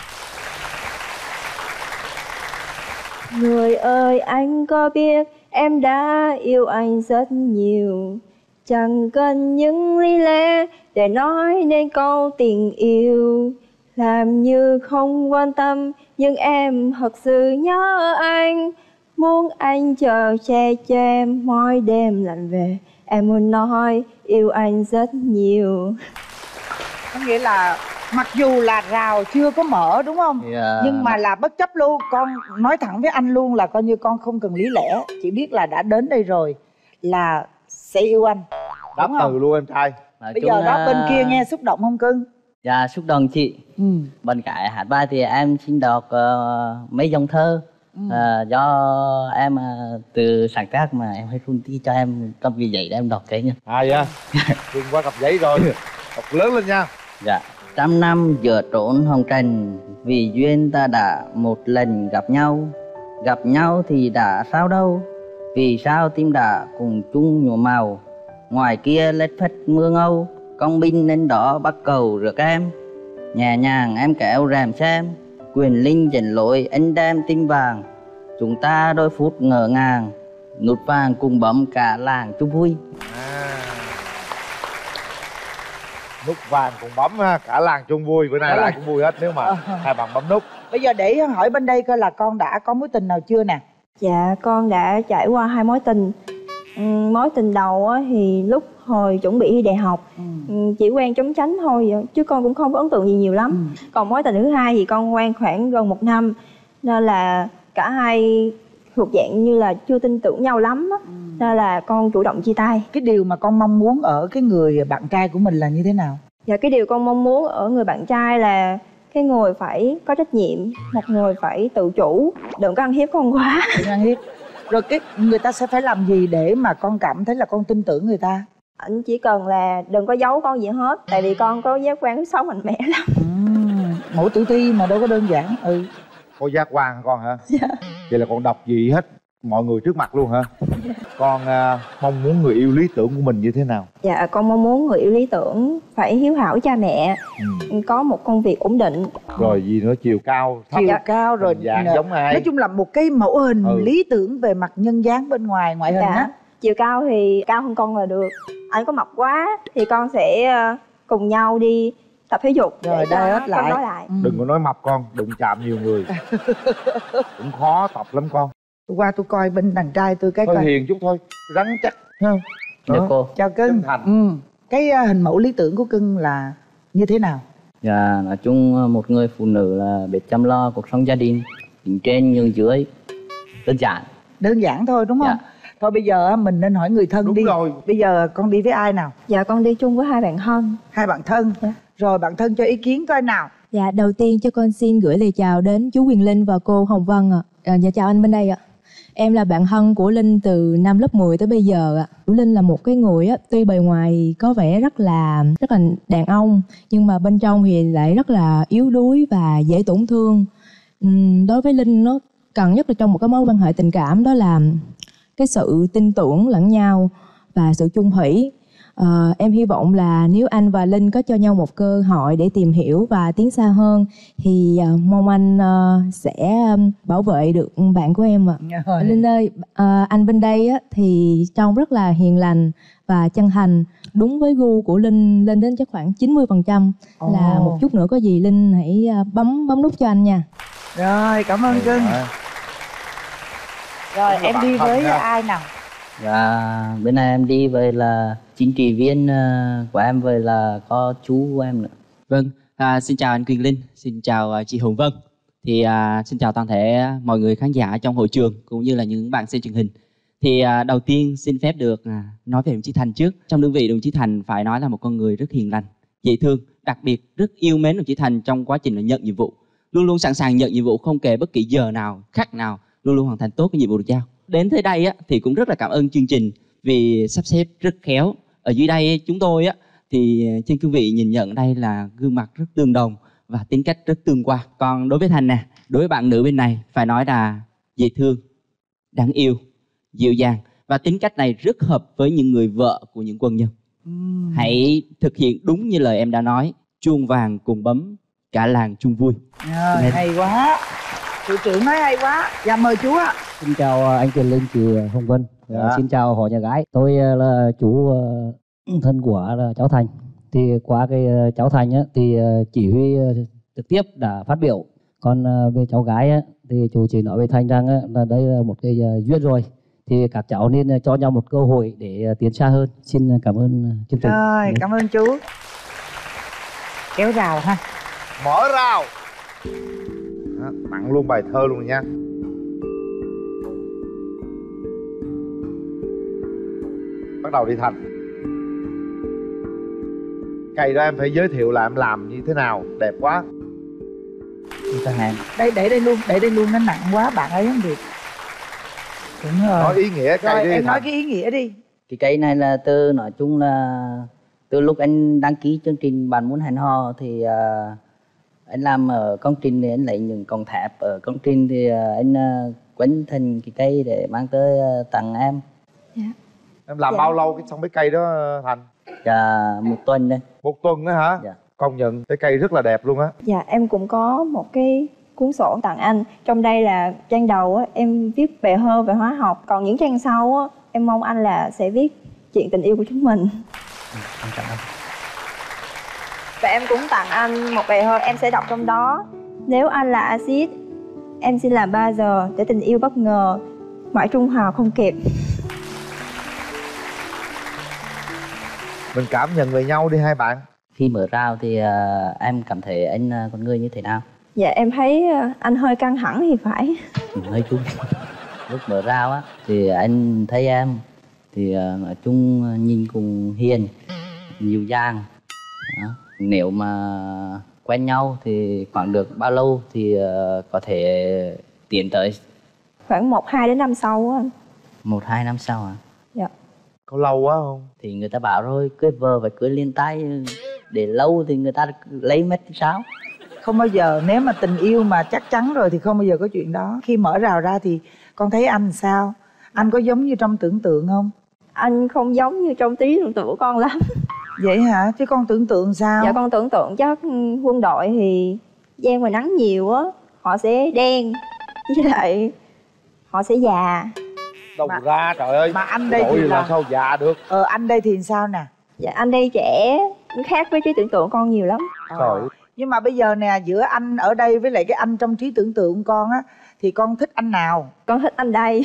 S17: Người ơi anh có biết em đã yêu anh rất nhiều, chẳng cần những lý lẽ để nói nên câu tình yêu. Làm như không quan tâm nhưng em thật sự nhớ anh, muốn anh chờ che cho em mỗi đêm lạnh về. Em muốn nói yêu anh rất nhiều.
S12: Có nghĩa là mặc dù là rào chưa có mở đúng không?
S18: Dạ.
S12: Nhưng mà là bất chấp luôn. Con nói thẳng với anh luôn là coi như con không cần lý lẽ, chỉ biết là đã đến đây rồi là sẽ yêu anh.
S4: Đáp
S12: đúng không?
S4: từ luôn em trai.
S18: Nói
S12: Bây
S18: chung
S12: giờ đó
S18: là-
S12: bên kia nghe xúc động không cưng?
S18: Dạ xúc động chị.
S12: Ừ.
S18: Bên cạnh hát bài thì em xin đọc uh, mấy dòng thơ.
S12: Ừ.
S18: À, do em uh, từ sáng tác mà em hay run tí, cho em trong vì vậy để em đọc cái nha.
S4: À dạ. Đừng qua cặp giấy rồi. Đọc lớn lên nha.
S18: Dạ. Trăm năm giữa trốn hồng trần, vì duyên ta đã một lần gặp nhau. Gặp nhau thì đã sao đâu, vì sao tim đã cùng chung nhuộm màu. Ngoài kia lết phết mưa ngâu, công binh lên đó bắt cầu rước em. Nhẹ nhàng em kéo rèm xem, Quyền Linh dẫn lối anh đem tim vàng. Chúng ta đôi phút ngỡ ngàng, nút vàng cùng bấm cả làng chúc vui.
S4: À. Nút vàng cùng bấm ha, cả làng chung vui, bữa nay lại cũng vui hết nếu mà
S12: Ờ.
S4: hai bạn bấm nút.
S12: Bây giờ để hỏi bên đây coi là con đã có mối tình nào chưa nè?
S17: Dạ con đã trải qua hai mối tình. Ừ, mối tình đầu á, thì lúc hồi chuẩn bị thi đại học, ừ, chỉ quen trốn tránh thôi chứ con cũng không có ấn tượng gì nhiều lắm. Ừ. Còn mối tình thứ hai thì con quen khoảng gần một năm, nên là cả hai thuộc dạng như là chưa tin tưởng nhau lắm á. Ừ. Nên là con chủ động chia tay.
S12: Cái điều mà con mong muốn ở cái người bạn trai của mình là như thế nào?
S17: Dạ cái điều con mong muốn ở người bạn trai là cái người phải có trách nhiệm, một người phải tự chủ, đừng có ăn hiếp con quá.
S12: Đừng ăn hiếp. Rồi cái người ta sẽ phải làm gì để mà con cảm thấy là con tin tưởng người ta?
S17: Anh chỉ cần là đừng có giấu con gì hết, tại vì con có giác quan sống mạnh mẽ lắm.
S12: Uhm, mẫu tử thi mà đâu có đơn giản. Ừ.
S4: Có giác quan hả con hả?
S17: Dạ.
S4: Vậy là con đọc gì hết mọi người trước mặt luôn hả? Dạ. Con uh, mong muốn người yêu lý tưởng của mình như thế nào?
S17: Dạ con mong muốn người yêu lý tưởng phải hiếu hảo cha mẹ, ừ. có một công việc ổn định.
S4: Rồi gì nữa, chiều cao thấp,
S12: chiều cao rồi
S4: dạng giống ai?
S12: Nói chung là một cái mẫu hình
S4: ừ.
S12: lý tưởng về mặt nhân dáng bên ngoài, ngoại hình
S17: dạ.
S12: á.
S17: Chiều cao thì cao hơn con là được. Anh có mập quá thì con sẽ cùng nhau đi tập thể dục
S12: rồi đây hết lại.
S17: lại
S4: ừ. Đừng có nói mập con, đụng chạm nhiều người cũng khó tập lắm con.
S12: Tôi qua tôi coi bên đàn trai tôi cái
S4: thôi
S12: coi.
S4: Hiền chút thôi, rắn chắc không?
S13: Dạ cô.
S12: Chào cưng. Ừ. Cái uh, hình mẫu lý tưởng của cưng là như thế nào?
S13: Dạ nói chung một người phụ nữ là biết chăm lo cuộc sống gia đình, tính trên nhường dưới, đơn giản.
S12: Đơn giản thôi đúng không? Dạ. Thôi bây giờ mình nên hỏi người thân. Đúng đi rồi. Bây giờ con đi với ai nào?
S17: Dạ con đi chung với hai bạn thân.
S12: Hai bạn thân. Dạ. Rồi bạn thân cho ý kiến coi nào.
S19: Dạ đầu tiên cho con xin gửi lời chào đến chú Quyền Linh và cô Hồng Vân ạ. À, dạ chào anh bên đây ạ. Em là bạn thân của Linh từ năm lớp mười tới bây giờ ạ. Linh là một cái người á, tuy bề ngoài có vẻ rất là rất là đàn ông, nhưng mà bên trong thì lại rất là yếu đuối và dễ tổn thương. Uhm, đối với Linh nó cần nhất là trong một cái mối quan hệ tình cảm đó là cái sự tin tưởng lẫn nhau và sự chung thủy. À, em hy vọng là nếu anh và Linh có cho nhau một cơ hội để tìm hiểu và tiến xa hơn thì uh, mong anh uh, sẽ um, bảo vệ được bạn của em ạ. À. Linh ơi, uh, anh bên đây á, thì trông rất là hiền lành và chân thành, đúng với gu của Linh lên đến chắc khoảng chín mươi phần trăm. Oh. Là một chút nữa có gì Linh hãy uh, bấm bấm nút cho anh nha.
S12: Rồi, cảm ơn cưng. Rồi em đi với ai nào?
S13: Dạ bên này em đi với là chính trị viên của em, với là có chú của em nữa.
S20: Vâng, à, xin chào anh Quyền Linh, xin chào chị Hồng Vân. Thì à, xin chào toàn thể mọi người khán giả trong hội trường cũng như là những bạn xem truyền hình. Thì à, đầu tiên xin phép được à, nói về đồng chí Thành trước. Trong đơn vị đồng chí Thành phải nói là một con người rất hiền lành, dễ thương, đặc biệt rất yêu mến đồng chí Thành trong quá trình nhận nhiệm vụ. Luôn luôn sẵn sàng nhận nhiệm vụ không kể bất kỳ giờ nào, khắc nào, luôn luôn hoàn thành tốt cái nhiệm vụ được giao. Đến tới đây á, thì cũng rất là cảm ơn chương trình vì sắp xếp rất khéo. Ở dưới đây chúng tôi á, thì trên cương vị nhìn nhận đây là gương mặt rất tương đồng và tính cách rất tương quan. Còn đối với Thành nè, đối với bạn nữ bên này phải nói là dễ thương, đáng yêu, dịu dàng và tính cách này rất hợp với những người vợ của những quân nhân. uhm. Hãy thực hiện đúng như lời em đã nói, chuông vàng cùng bấm, cả làng chung vui.
S12: Rồi, hay quá, thủ trưởng nói hay quá. Dạ mời chú ạ.
S21: Xin chào anh Quyền Linh, chị Hồng Vân. Dạ. Xin chào họ nhà gái. Tôi là chú thân của cháu Thành. Thì qua cái cháu Thành á, thì chỉ huy trực tiếp đã phát biểu. Còn về cháu gái á, thì chú chỉ nói với Thành rằng á, là đây là một cái duyên rồi. Thì các cháu nên cho nhau một cơ hội để tiến xa hơn. Xin cảm ơn chương trình.
S12: Rồi, cảm ơn chú. Kéo rào ha.
S4: Mở rào. Đó, tặng luôn bài thơ luôn nha. Bắt đầu đi Thành. Cây đó em phải giới thiệu là em làm như thế nào. Đẹp quá.
S12: Đây, để đây luôn, để đây luôn, nó nặng quá, bạn ấy không được. Đúng rồi.
S4: Nói ý nghĩa cây
S12: rồi,
S4: đi
S12: em
S4: Thành.
S12: nói cái ý nghĩa đi.
S13: Cái cây này là từ, nói chung là từ lúc anh đăng ký chương trình Bạn Muốn Hẹn Hò thì uh, anh làm ở công trình thì anh lấy những cọng thép ở công trình thì uh, anh uh, quấn thành cái cây để mang tới uh, tặng em.
S17: Dạ.
S4: Em làm
S17: dạ.
S4: bao lâu cái xong cái cây đó Thành?
S13: Dạ một tuần đây.
S4: Một tuần đó hả?
S13: Dạ.
S4: Công nhận cái cây rất là đẹp luôn á.
S17: Dạ em cũng có một cái cuốn sổ tặng anh. Trong đây là trang đầu á, em viết bài thơ về hóa học. Còn những trang sau á, em mong anh là sẽ viết chuyện tình yêu của chúng mình.
S13: Cảm ơn.
S17: Và em cũng tặng anh một bài thơ, em sẽ đọc trong đó. Nếu anh là axit, em xin làm ba giờ để tình yêu bất ngờ, mãi trung hòa không kịp.
S4: Mình cảm nhận về nhau đi hai bạn.
S18: Khi mở rào thì uh, em cảm thấy anh uh, con người như thế nào?
S17: Dạ em thấy uh, anh hơi căng thẳng thì phải.
S18: Hơi chung. Lúc mở rào á thì anh thấy em thì uh, nói chung nhìn cũng hiền, nhiều dàng. Đó. Nếu mà quen nhau thì khoảng được bao lâu thì uh, có thể tiến tới?
S17: Khoảng một hai đến năm sau á.
S18: Một hai năm sau à?
S17: Dạ.
S4: Có lâu quá không?
S18: Thì người ta bảo rồi, cưới vợ phải cưới liên tay, để lâu thì người ta lấy mất sao?
S12: Không bao giờ, nếu mà tình yêu mà chắc chắn rồi thì không bao giờ có chuyện đó. Khi mở rào ra thì con thấy anh sao? Anh có giống như trong tưởng tượng không?
S17: Anh không giống như trong trí tưởng tượng của con lắm.
S12: Vậy hả? Chứ con tưởng tượng sao?
S17: Dạ con tưởng tượng chắc quân đội thì gian và nắng nhiều á, họ sẽ đen, với lại họ sẽ già.
S4: Đâu mà, ra trời ơi.
S12: Mà anh đây thì là...
S4: là sao già được?
S12: Ờ anh đây thì sao nè?
S17: Dạ anh đây trẻ, khác với trí tưởng tượng con nhiều lắm.
S12: Trời. Nhưng mà bây giờ nè, giữa anh ở đây với lại cái anh trong trí tưởng tượng con á, thì con thích anh nào?
S17: Con thích anh đây.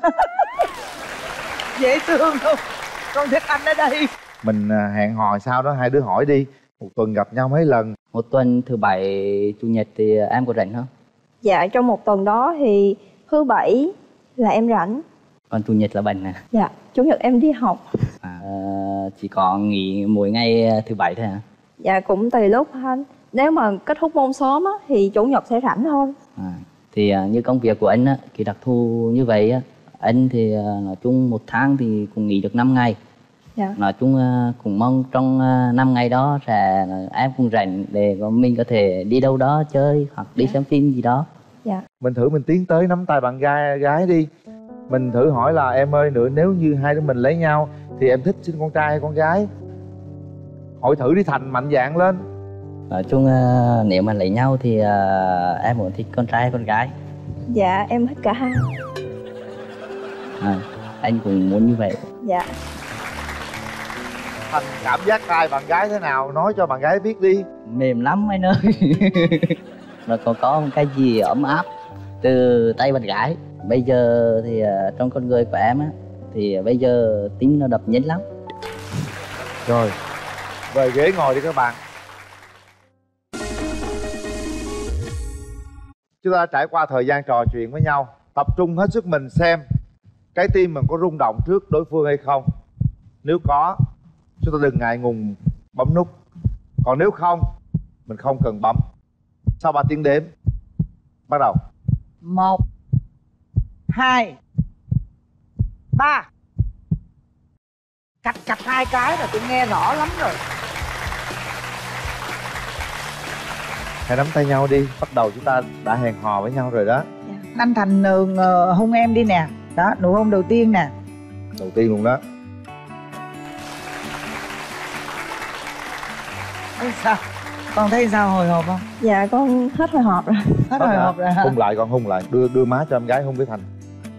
S12: Dễ thương không? Con thích anh ở đây.
S4: Mình hẹn hò sau đó hai đứa hỏi đi. Một tuần gặp nhau mấy lần?
S18: Một tuần thứ bảy, chủ nhật thì em có rảnh không?
S17: Dạ trong một tuần đó thì thứ bảy là em rảnh.
S18: Còn chủ nhật là bệnh nè.
S17: Dạ, chủ nhật em đi học.
S18: À, chỉ có nghỉ mỗi ngày thứ bảy thôi hả?
S17: Dạ cũng tùy lúc anh. Nếu mà kết thúc môn sớm á, thì chủ nhật sẽ rảnh thôi.
S18: À, thì uh, như công việc của anh á, thì đặc thù như vậy á, anh thì uh, nói chung một tháng thì cũng nghỉ được năm ngày.
S17: Dạ.
S18: Nói chung uh, cũng mong trong uh, năm ngày đó sẽ uh, em cũng rảnh để mình có thể đi đâu đó chơi hoặc đi dạ. xem phim gì đó.
S17: Dạ.
S4: Mình thử mình tiến tới nắm tay bạn gái gái đi. Mình thử hỏi là em ơi, nữa nếu như hai đứa mình lấy nhau thì em thích sinh con trai hay con gái? Hỏi thử đi Thành, mạnh dạn lên.
S18: Nói chung uh, nếu mà lấy nhau thì uh, em muốn thích con trai hay con gái?
S17: Dạ em thích cả hai.
S18: À, anh cũng muốn như vậy.
S17: Dạ.
S4: Thành cảm giác trai bạn gái thế nào? Nói cho bạn gái biết đi.
S18: Mềm lắm anh ơi. Mà còn có một cái gì ấm áp từ tay bạn gái. Bây giờ thì uh, trong con người của em á, thì bây giờ tính nó đập nhanh lắm.
S4: Rồi, về ghế ngồi đi các bạn. Chúng ta đã trải qua thời gian trò chuyện với nhau. Tập trung hết sức mình xem trái tim mình có rung động trước đối phương hay không. Nếu có, chúng ta đừng ngại ngùng bấm nút. Còn nếu không, mình không cần bấm. Sau ba tiếng đếm, bắt đầu.
S12: Một, hai, ba. Cạch cạch hai cái là tôi nghe rõ lắm rồi.
S4: Hãy nắm tay nhau đi. Bắt đầu chúng ta đã hẹn hò với nhau rồi đó.
S12: Anh Thành uh, hôn em đi nè. Đó, nụ hôn đầu tiên nè.
S4: Đầu tiên luôn đó.
S12: Ê, sao? Con thấy sao, hồi hộp không?
S17: Dạ con hết hồi hộp rồi.
S12: Hết hồi hộp rồi hả?
S4: Hôn lại con, hôn lại. Đưa đưa má cho em gái hôn với Thành.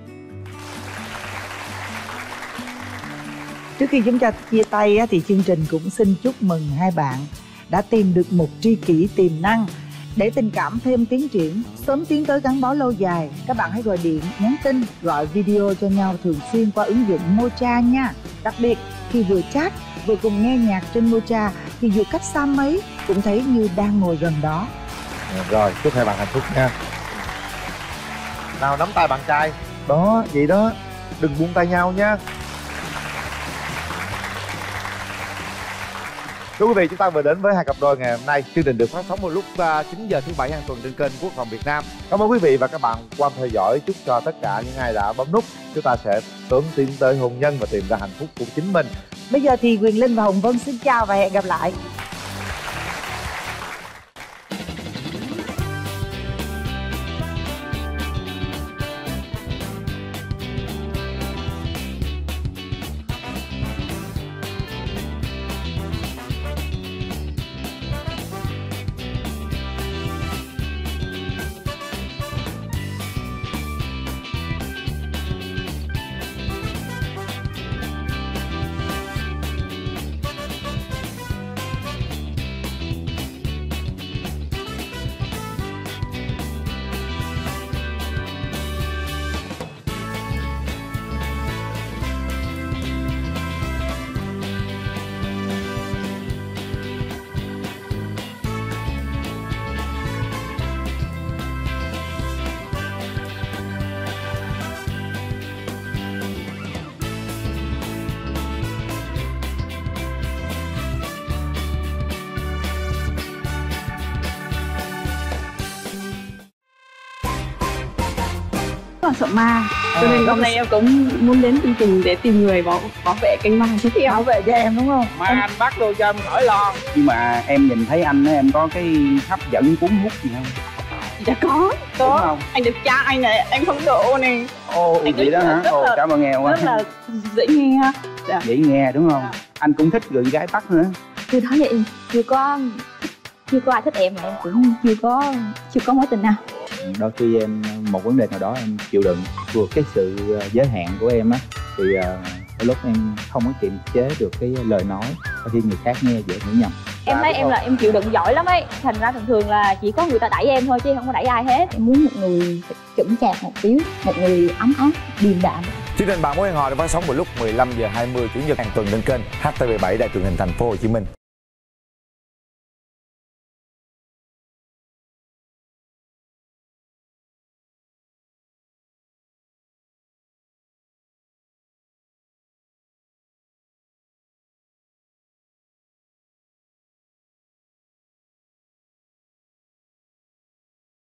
S12: Trước khi chúng ta chia tay á, thì chương trình cũng xin chúc mừng hai bạn đã tìm được một tri kỷ tiềm năng. Để tình cảm thêm tiến triển, sớm tiến tới gắn bó lâu dài, các bạn hãy gọi điện, nhắn tin, gọi video cho nhau thường xuyên qua ứng dụng Mocha nha. Đặc biệt, khi vừa chat, vừa cùng nghe nhạc trên Mocha thì dù cách xa mấy cũng thấy như đang ngồi gần đó.
S4: Rồi, chúc hai bạn hạnh phúc nha. Nào, nắm tay bạn trai. Đó, vậy đó. Đừng buông tay nhau nha. Thưa quý vị, chúng ta vừa đến với hai cặp đôi ngày hôm nay. Chương trình được phát sóng vào lúc chín giờ thứ bảy hàng tuần trên kênh Quốc phòng Việt Nam. Cảm ơn quý vị và các bạn quan theo dõi. Chúc cho tất cả những ai đã bấm nút, chúng ta sẽ sớm tiến tới hôn nhân và tìm ra hạnh phúc của chính mình.
S12: Bây giờ thì Quyền Linh và Hồng Vân xin chào và hẹn gặp lại.
S3: còn sợ ma. Cho nên hôm nay em cũng muốn đến chương trình để tìm người bảo bảo vệ canh ma tiếp theo.
S12: Bảo vệ cho em đúng không?
S22: Mà anh bắt tôi cho em khỏi lo.
S16: Nhưng mà em nhìn thấy anh á, em có cái hấp dẫn cuốn hút gì không?
S3: Dạ có, có.
S16: Đúng không?
S3: Anh đẹp trai anh này, anh phong độ này.
S16: Ồ, vậy đó hả? Ồ, cảm ơn em quá.
S3: Rất là dễ nghe. Dạ.
S16: Dễ nghe đúng không? Anh cũng thích gửi gái Bắc nữa.
S23: Chưa đó vậy, chưa có chưa có ai thích em mà em cũng chưa có chưa có mối tình nào.
S24: Đôi khi em một vấn đề nào đó em chịu đựng vượt cái sự giới hạn của em á, thì uh, lúc em không có kiềm chế được cái lời nói, đôi khi người khác nghe dễ hiểu nhầm.
S23: Em thấy em là em chịu đựng giỏi lắm ấy, thành ra thường thường là chỉ có người ta đẩy em thôi chứ không có đẩy ai hết. Em muốn một người chững chạc một xíu, một người ấm áp, điềm đạm.
S3: Chương trình Bạn Muốn Hẹn Hò được phát sóng vào lúc mười lăm giờ hai mươi chủ nhật hàng tuần trên kênh H T V bảy Đài Truyền hình Thành phố Hồ Chí Minh.